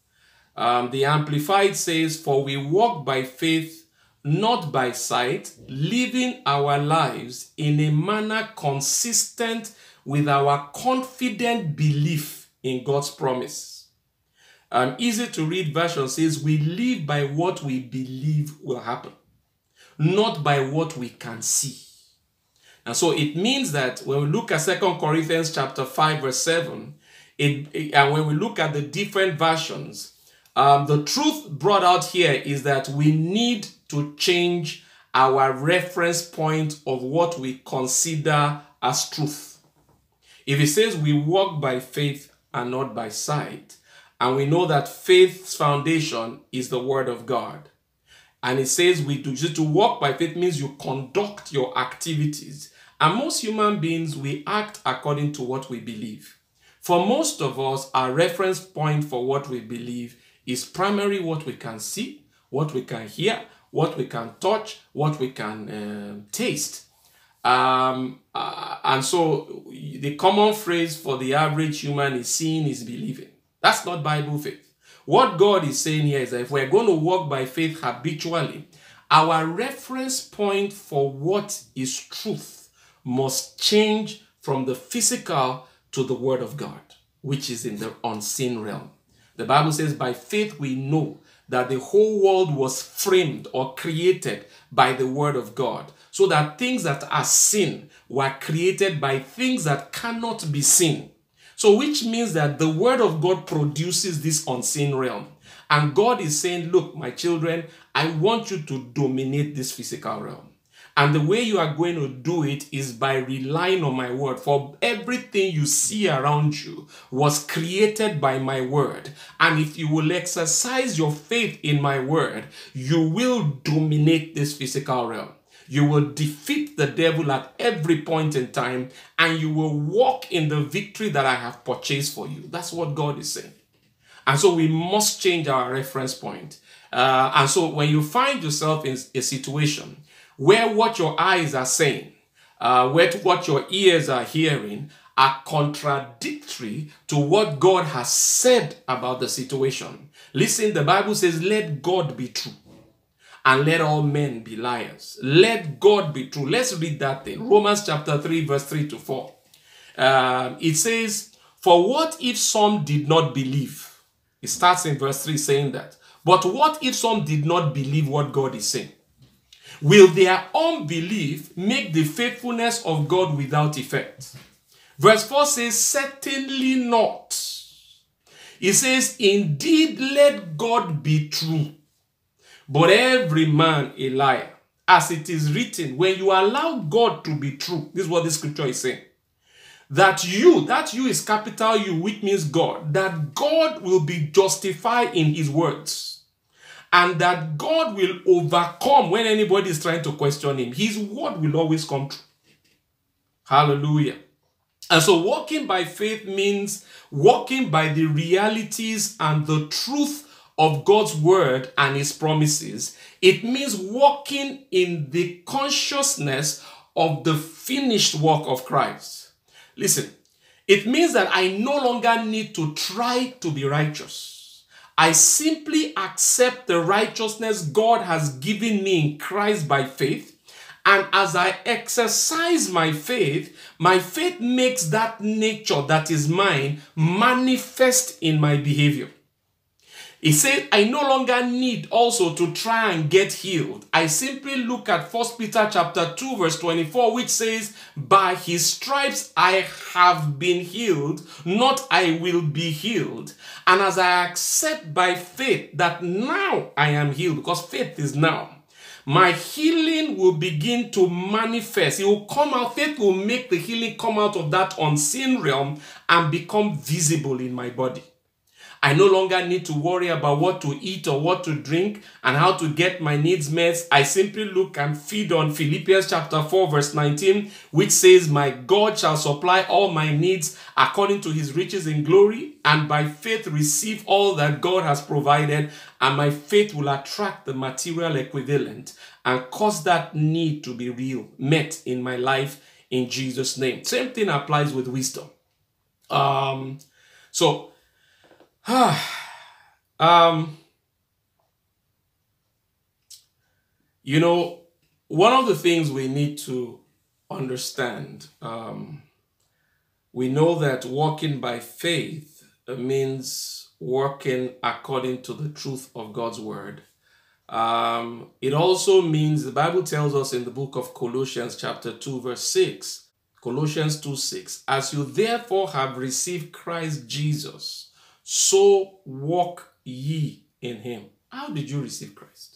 Um, the Amplified says, for we walk by faith, not by sight, living our lives in a manner consistent with our confident belief in God's promise. An easy to read version says, we live by what we believe will happen, not by what we can see. And so it means that when we look at Second Corinthians chapter five, verse seven, it, it, and when we look at the different versions, um, the truth brought out here is that we need to change our reference point of what we consider as truth. If it says we walk by faith and not by sight, and we know that faith's foundation is the word of God, and it says we do, to walk by faith means you conduct your activities. And most human beings, we act according to what we believe. For most of us, our reference point for what we believe is primarily what we can see, what we can hear, what we can touch, what we can uh, taste. Um, uh, and so the common phrase for the average human is seeing is believing. That's not Bible faith. What God is saying here is that if we're going to walk by faith habitually, our reference point for what is truth must change from the physical to the word of God, which is in the unseen realm. The Bible says, by faith we know that the whole world was framed or created by the word of God, so that things that are seen were created by things that cannot be seen. So which means that the word of God produces this unseen realm. And God is saying, look, my children, I want you to dominate this physical realm. And the way you are going to do it is by relying on my word. For everything you see around you was created by my word. And if you will exercise your faith in my word, you will dominate this physical realm. You will defeat the devil at every point in time, and you will walk in the victory that I have purchased for you. That's what God is saying. And so we must change our reference point. Uh, and so when you find yourself in a situation where what your eyes are saying, uh, where what your ears are hearing are contradictory to what God has said about the situation. Listen, the Bible says, let God be true and let all men be liars. Let God be true. Let's read that thing. Romans chapter three, verse three to four. Um, it says, for what if some did not believe? It starts in verse three saying that. But what if some did not believe what God is saying? Will their unbelief make the faithfulness of God without effect? Verse four says, certainly not. It says, indeed, let God be true, but every man a liar. As it is written, when you allow God to be true, this is what the scripture is saying, that you, that you is capital U, which means God, that God will be justified in his words, and that God will overcome when anybody is trying to question him. His word will always come true. Hallelujah. And so walking by faith means walking by the realities and the truth of God's word and his promises. It means walking in the consciousness of the finished work of Christ. Listen, it means that I no longer need to try to be righteous. I simply accept the righteousness God has given me in Christ by faith. And as I exercise my faith, my faith makes that nature that is mine manifest in my behavior. He said, I no longer need also to try and get healed. I simply look at First Peter chapter two, verse twenty-four, which says, by his stripes I have been healed, not I will be healed. And as I accept by faith that now I am healed, because faith is now, my healing will begin to manifest. It will come out. Faith will make the healing come out of that unseen realm and become visible in my body. I no longer need to worry about what to eat or what to drink and how to get my needs met. I simply look and feed on Philippians chapter four, verse nineteen, which says, my God shall supply all my needs according to his riches in glory, and by faith receive all that God has provided, and my faith will attract the material equivalent and cause that need to be real, met in my life in Jesus' name. Same thing applies with wisdom. Um, so, um, you know, one of the things we need to understand, um, we know that walking by faith means working according to the truth of God's word. Um, it also means, the Bible tells us in the book of Colossians chapter two verse six, Colossians two six, as you therefore have received Christ Jesus, so walk ye in him. How did you receive Christ?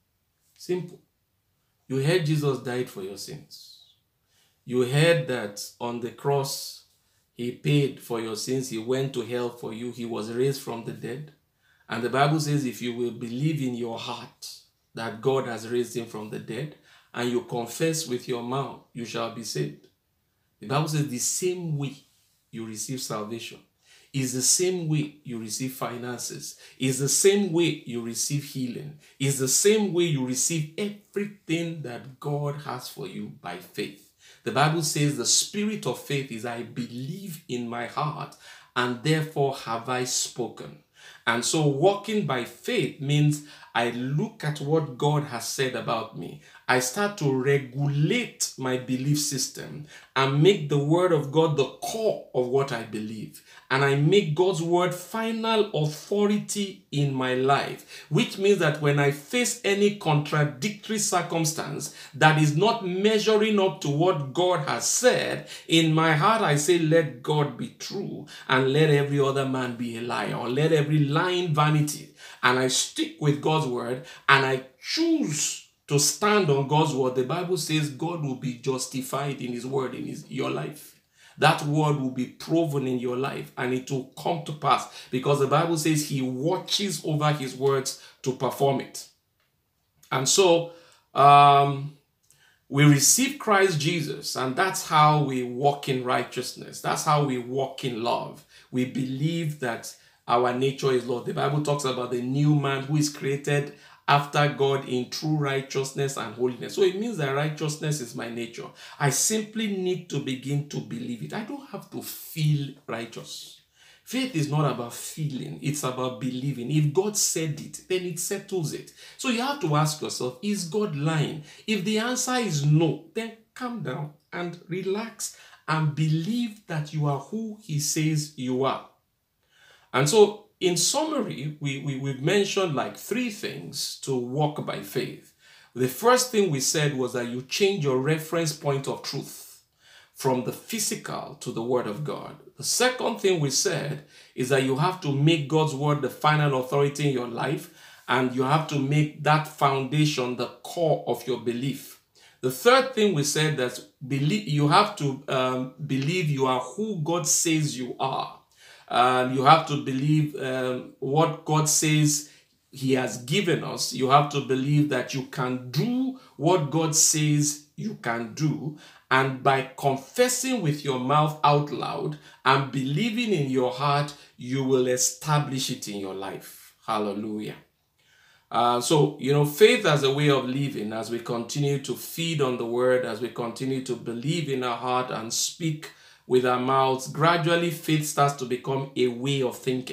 Simple. You heard Jesus died for your sins. You heard that on the cross, he paid for your sins. He went to hell for you. He was raised from the dead. And the Bible says if you will believe in your heart that God has raised him from the dead, and you confess with your mouth, you shall be saved. The Bible says the same way you receive salvation is the same way you receive finances, is the same way you receive healing, is the same way you receive everything that God has for you by faith. The Bible says the spirit of faith is I believe in my heart and therefore have I spoken. And so walking by faith means I look at what God has said about me. I start to regulate my belief system and make the word of God the core of what I believe. And I make God's word final authority in my life, which means that when I face any contradictory circumstance that is not measuring up to what God has said, in my heart I say, let God be true and let every other man be a liar, or let every lying vanity. And I stick with God's word and I choose to stand on God's word. The Bible says God will be justified in his word in his, your life. That word will be proven in your life and it will come to pass, because the Bible says he watches over his words to perform it. And so um, we receive Christ Jesus, and that's how we walk in righteousness. That's how we walk in love. We believe that our nature is Lord. The Bible talks about the new man who is created after God in true righteousness and holiness. So it means that righteousness is my nature. I simply need to begin to believe it. I don't have to feel righteous. Faith is not about feeling, it's about believing. If God said it, then it settles it. So you have to ask yourself, is God lying? If the answer is no, then calm down and relax and believe that you are who he says you are. And so, in summary, we, we, we've mentioned like three things to walk by faith. The first thing we said was that you change your reference point of truth from the physical to the word of God. The second thing we said is that you have to make God's word the final authority in your life, and you have to make that foundation the core of your belief. The third thing we said that believe, you have to um, believe you are who God says you are. Um, you have to believe um, what God says he has given us. You have to believe that you can do what God says you can do. And by confessing with your mouth out loud and believing in your heart, you will establish it in your life. Hallelujah. Uh, so, you know, faith as a way of living, as we continue to feed on the word, as we continue to believe in our heart and speak with our mouths, gradually faith starts to become a way of thinking.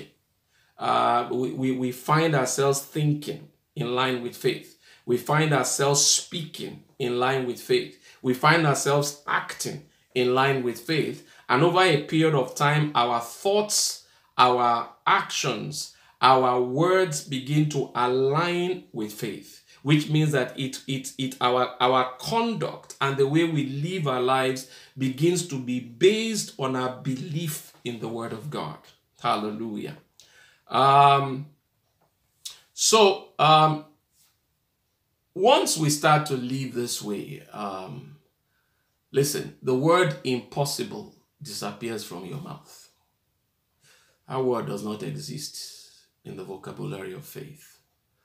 Uh, we, we, we find ourselves thinking in line with faith. We find ourselves speaking in line with faith. We find ourselves acting in line with faith. And over a period of time, our thoughts, our actions, our words begin to align with faith, which means that it, it, it, our, our conduct and the way we live our lives begins to be based on our belief in the word of God. Hallelujah. Um, so, um, once we start to live this way, um, listen, the word impossible disappears from your mouth. Our word does not exist in the vocabulary of faith.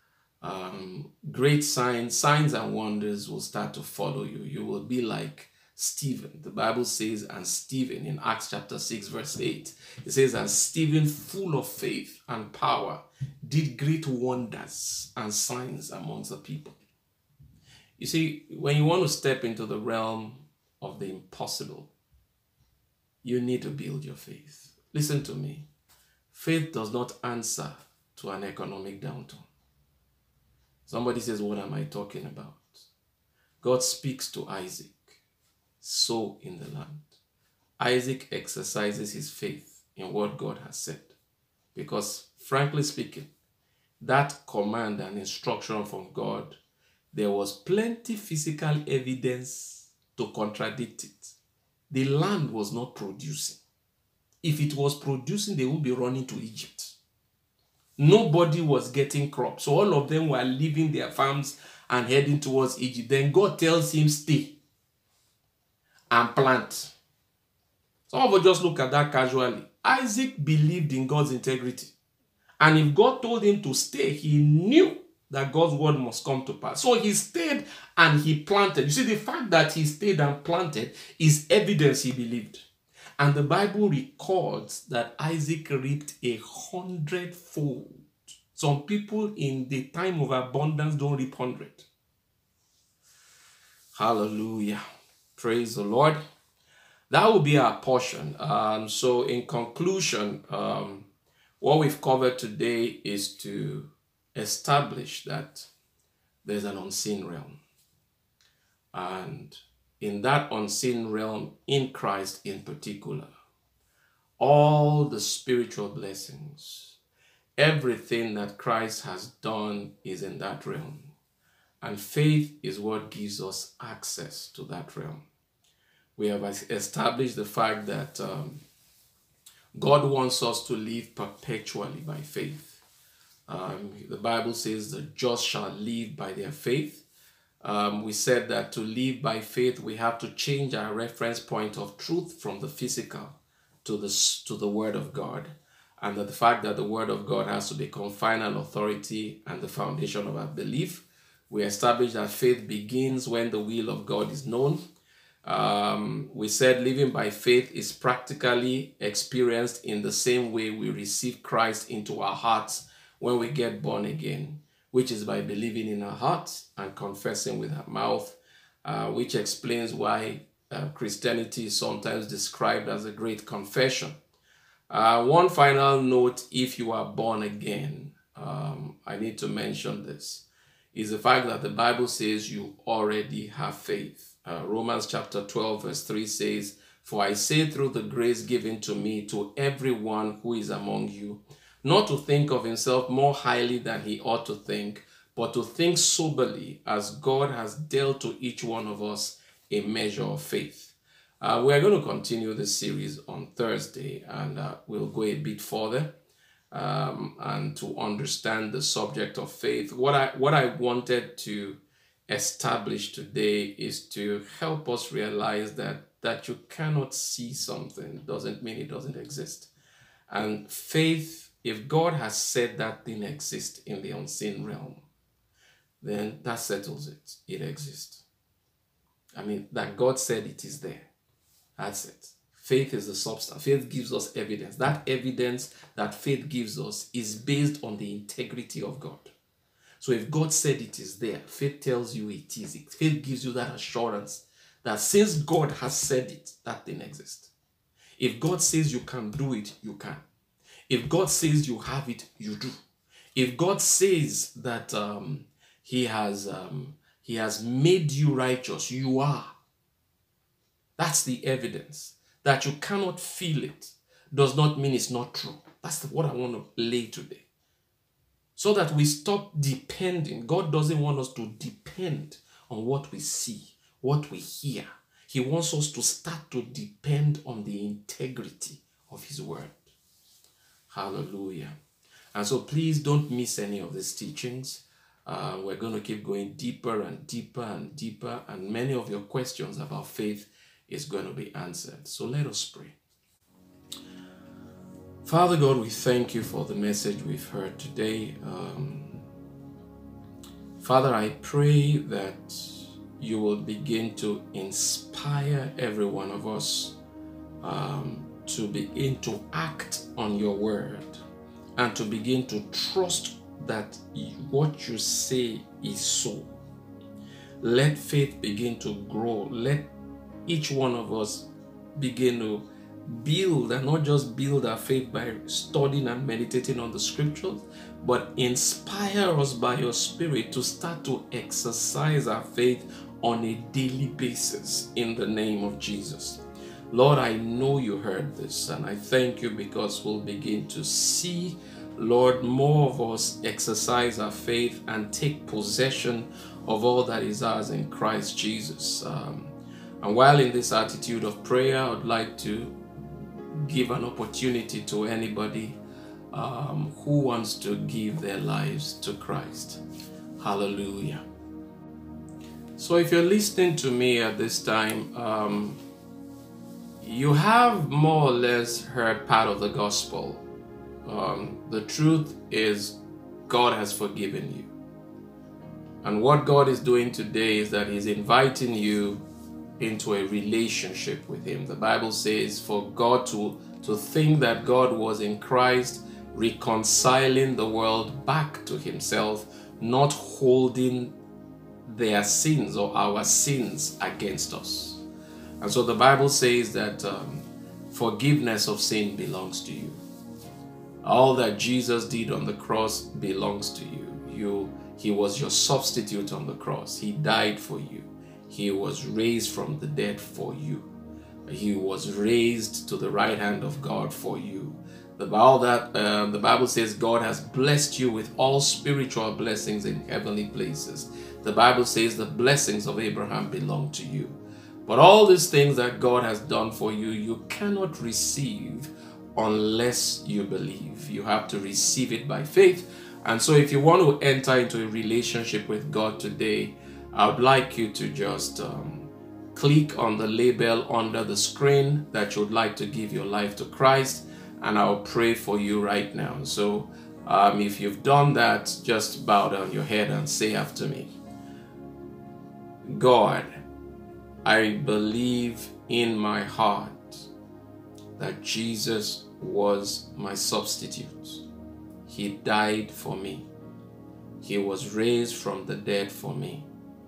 Um, great signs, signs and wonders will start to follow you. You will be like Stephen. The Bible says, and Stephen in Acts chapter six verse eight, it says, and Stephen, full of faith and power, did great wonders and signs amongst the people. You see, when you want to step into the realm of the impossible, you need to build your faith. Listen to me. Faith does not answer to an economic downturn. Somebody says, what am I talking about? God speaks to Isaac, sow in the land. Isaac exercises his faith in what God has said. Because frankly speaking, that command and instruction from God, there was plenty physical evidence to contradict it. The land was not producing. If it was producing, they would be running to Egypt. Nobody was getting crops. So all of them were leaving their farms and heading towards Egypt. Then God tells him, stay and plant. Some of us just look at that casually. Isaac believed in God's integrity. And if God told him to stay, he knew that God's word must come to pass. So he stayed and he planted. You see, the fact that he stayed and planted is evidence he believed. And the Bible records that Isaac reaped a hundredfold. Some people in the time of abundance don't reap hundred. Hallelujah. Praise the Lord. That will be our portion. Um, so in conclusion, um, what we've covered today is to establish that there's an unseen realm. And in that unseen realm, in Christ in particular, all the spiritual blessings, everything that Christ has done is in that realm. And faith is what gives us access to that realm. We have established the fact that um, God wants us to live perpetually by faith. Um, the Bible says the just shall live by their faith. Um, we said that to live by faith, we have to change our reference point of truth from the physical to the, to the Word of God. And that the fact that the Word of God has to become final authority and the foundation of our belief. We established that faith begins when the will of God is known. Um, we said living by faith is practically experienced in the same way we receive Christ into our hearts when we get born again, which is by believing in our hearts and confessing with our mouth, uh, which explains why uh, Christianity is sometimes described as a great confession. Uh, one final note, if you are born again, um, I need to mention this, is the fact that the Bible says you already have faith. Uh, Romans chapter twelve verse three says, "For I say through the grace given to me to everyone who is among you, not to think of himself more highly than he ought to think, but to think soberly as God has dealt to each one of us a measure of faith." Uh, we're going to continue this series on Thursday, and uh, we'll go a bit further um, and to understand the subject of faith. What I, what I wanted to establish today is to help us realize that that you cannot see something doesn't mean it doesn't exist. And faith, if God has said that thing exists in the unseen realm, then that settles it. It exists. I mean, that God said it is there. That's it. Faith is the substance. Faith gives us evidence. That evidence that faith gives us is based on the integrity of God. So if God said it is there, faith tells you it is. Faith gives you that assurance that since God has said it, that thing exists. If God says you can do it, you can. If God says you have it, you do. If God says that um, he has, um, he has made you righteous, you are. That's the evidence. That you cannot feel it does not mean it's not true. That's what I want to lay today. So that we stop depending. God doesn't want us to depend on what we see, what we hear. He wants us to start to depend on the integrity of his word. Hallelujah. And so please don't miss any of these teachings. Uh, we're going to keep going deeper and deeper and deeper. And many of your questions about faith is going to be answered. So let us pray. Father God, we thank you for the message we've heard today. Um, Father, I pray that you will begin to inspire every one of us um, to begin to act on your word and to begin to trust that what you say is so. Let faith begin to grow. Let each one of us begin to build, and not just build our faith by studying and meditating on the scriptures, but inspire us by your spirit to start to exercise our faith on a daily basis in the name of Jesus. Lord, I know you heard this, and I thank you because we'll begin to see Lord, more of us exercise our faith and take possession of all that is ours in Christ Jesus. Um, and while in this attitude of prayer, I would like to give an opportunity to anybody um, who wants to give their lives to Christ. Hallelujah. So if you're listening to me at this time, um, you have more or less heard part of the gospel. Um, the truth is God has forgiven you. And what God is doing today is that He's inviting you into a relationship with Him. The Bible says for God to, to think that God was in Christ, reconciling the world back to Himself, not holding their sins or our sins against us. And so the Bible says that um, forgiveness of sin belongs to you. All that Jesus did on the cross belongs to you. You, He was your substitute on the cross. He died for you. He was raised from the dead for you. He was raised to the right hand of God for you. The Bible, that, uh, the Bible says God has blessed you with all spiritual blessings in heavenly places. The Bible says the blessings of Abraham belong to you. But all these things that God has done for you, you cannot receive unless you believe. You have to receive it by faith. And so if you want to enter into a relationship with God today, I would like you to just um, click on the label under the screen that you would like to give your life to Christ, and I'll pray for you right now. So um, if you've done that, just bow down your head and say after me. God, I believe in my heart that Jesus was my substitute. He died for me. He was raised from the dead for me.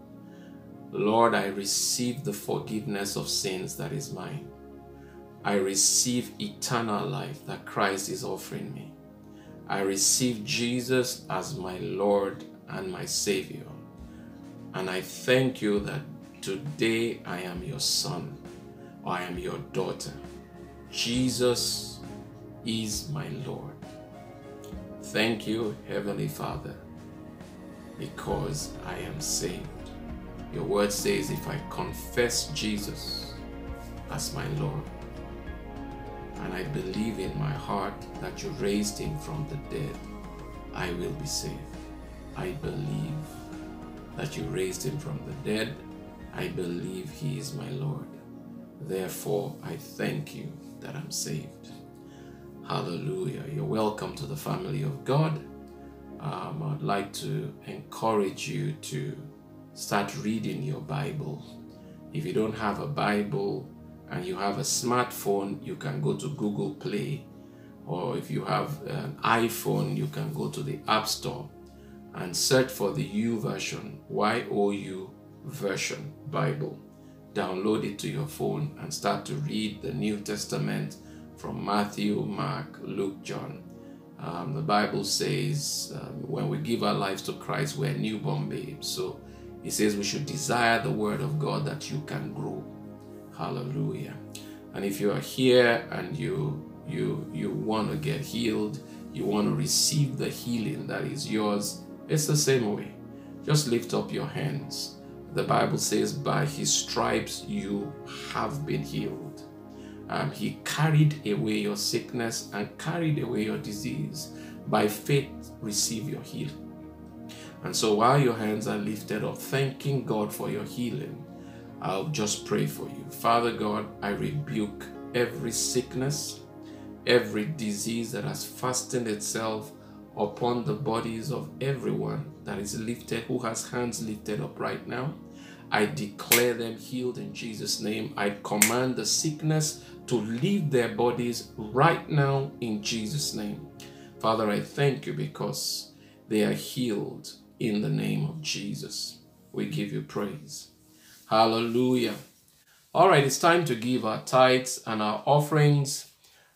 Lord, I receive the forgiveness of sins that is mine. I receive eternal life that Christ is offering me. I receive Jesus as my Lord and my Savior. And I thank you that today I am your son, or I am your daughter. Jesus is my Lord. Thank you, Heavenly Father, because I am saved. Your word says if I confess Jesus as my Lord, and I believe in my heart that you raised him from the dead, I will be saved. I believe that you raised him from the dead. I believe he is my Lord. Therefore, I thank you that I'm saved. Hallelujah. You're welcome to the family of God. Um, I'd like to encourage you to start reading your Bible. If you don't have a Bible and you have a smartphone, you can go to Google Play. Or if you have an iPhone, you can go to the App Store and search for the U version, Y O U version Bible. Download it to your phone and start to read the New Testament from Matthew, Mark, Luke, John. Um, the Bible says um, when we give our lives to Christ, we're newborn babes. So it says we should desire the word of God that you can grow. Hallelujah. And if you are here and you you you want to get healed, you want to receive the healing that is yours, it's the same way. Just lift up your hands. The Bible says by his stripes you have been healed. Um, he carried away your sickness and carried away your disease. By faith, receive your healing. And so while your hands are lifted up, thanking God for your healing, I'll just pray for you. Father God, I rebuke every sickness, every disease that has fastened itself upon the bodies of everyone that is lifted, who has hands lifted up right now. I declare them healed in Jesus' name. I command the sickness to leave their bodies right now in Jesus' name. Father, I thank you because they are healed in the name of Jesus. We give you praise. Hallelujah. All right, it's time to give our tithes and our offerings.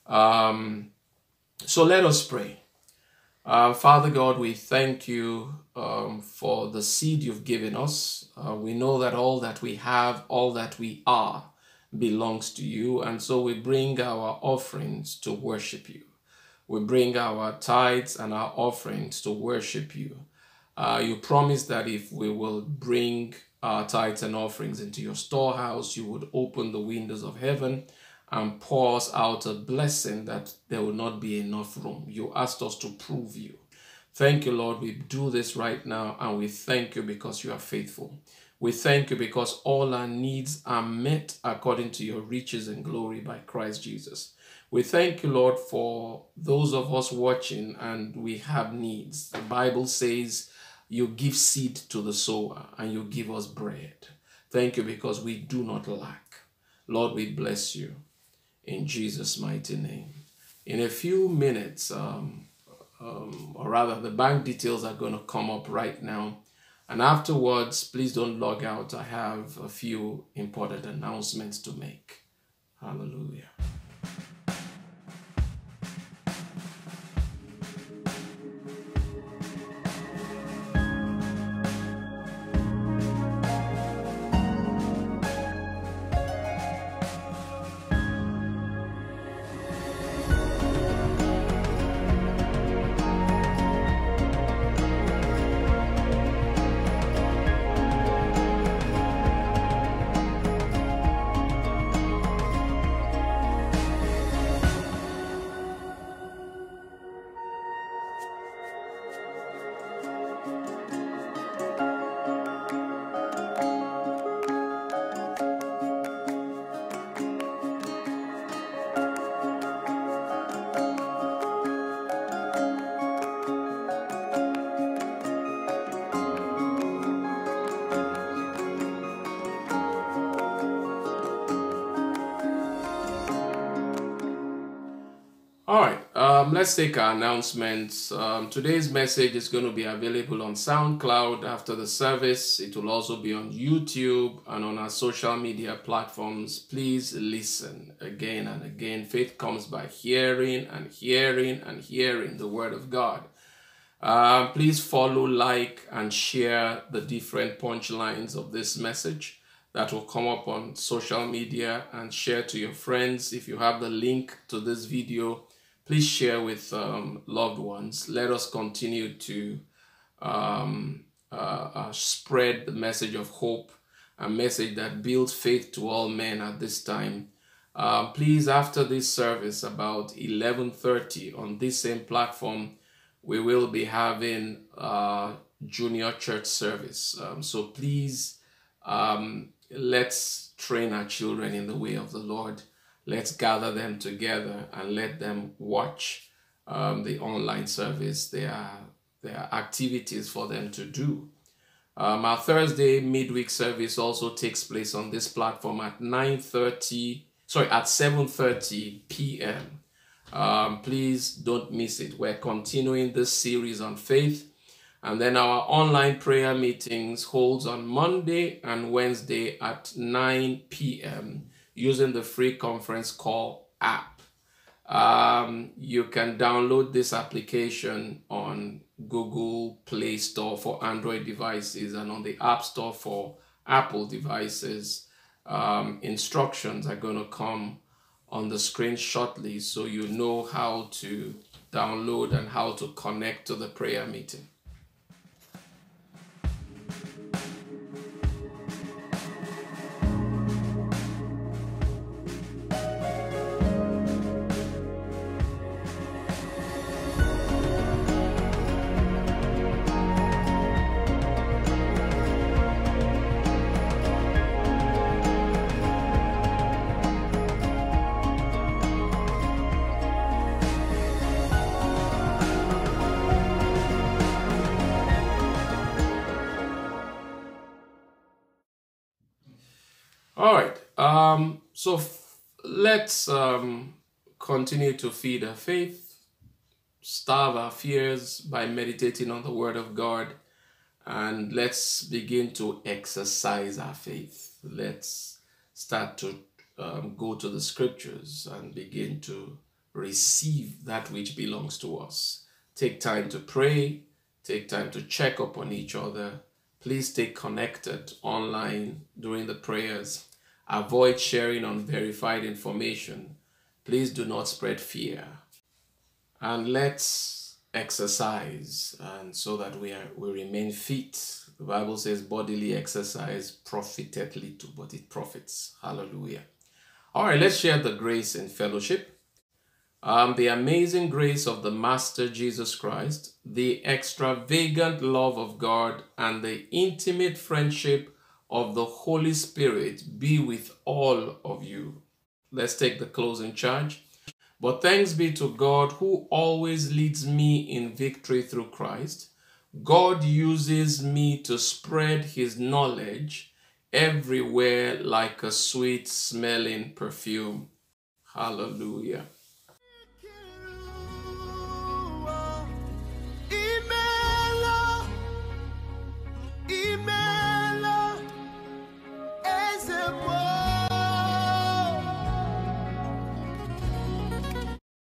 Um, so let us pray. Uh, Father God, we thank you um, for the seed you've given us. Uh, we know that all that we have, all that we are, belongs to you. And so we bring our offerings to worship you. We bring our tithes and our offerings to worship you. Uh, you promised that if we will bring our tithes and offerings into your storehouse, you would open the windows of heaven and pour us out a blessing that there will not be enough room. You asked us to prove you. Thank you, Lord. We do this right now, and we thank you because you are faithful. We thank you because all our needs are met according to your riches and glory by Christ Jesus. We thank you, Lord, for those of us watching and we have needs. The Bible says you give seed to the sower and you give us bread. Thank you because we do not lack. Lord, we bless you in Jesus' mighty name. In a few minutes, um, um, or rather the bank details are going to come up right now. And afterwards, please don't log out. I have a few important announcements to make. Hallelujah. All right, um, let's take our announcements. Um, today's message is going to be available on SoundCloud after the service. It will also be on YouTube and on our social media platforms. Please listen again and again. Faith comes by hearing and hearing and hearing the word of God. Uh, please follow, like, and share the different punchlines of this message that will come up on social media, and share to your friends. If you have the link to this video, please share with um, loved ones. Let us continue to um, uh, uh, spread the message of hope, a message that builds faith to all men at this time. Uh, please, after this service, about eleven thirty on this same platform, we will be having uh, junior church service. Um, so please, um, let's train our children in the way of the Lord. Let's gather them together and let them watch um, the online service. There are, there are activities for them to do. Um, our Thursday midweek service also takes place on this platform at nine thirty, sorry, at seven thirty p m Um, please don't miss it. We're continuing this series on faith. And then our online prayer meetings holds on Monday and Wednesday at nine p m using the free conference call app. Um, you can download this application on Google Play Store for Android devices and on the App Store for Apple devices. Um, instructions are going to come on the screen shortly, so you know how to download and how to connect to the prayer meeting. All right, um, so f let's um, continue to feed our faith, starve our fears by meditating on the Word of God, and let's begin to exercise our faith. Let's start to um, go to the Scriptures and begin to receive that which belongs to us. Take time to pray, take time to check up on each other. Please stay connected online during the prayers. Avoid sharing unverified information. Please do not spread fear. and let's exercise, and so that we are we remain fit. The Bible says bodily exercise profiteth little, but it profits. Hallelujah. All right, let's share the grace in fellowship. Um, the amazing grace of the Master Jesus Christ, the extravagant love of God, and the intimate friendship of the Holy Spirit be with all of you. Let's take the closing charge. But thanks be to God who always leads me in victory through Christ. God uses me to spread his knowledge everywhere like a sweet smelling perfume. Hallelujah.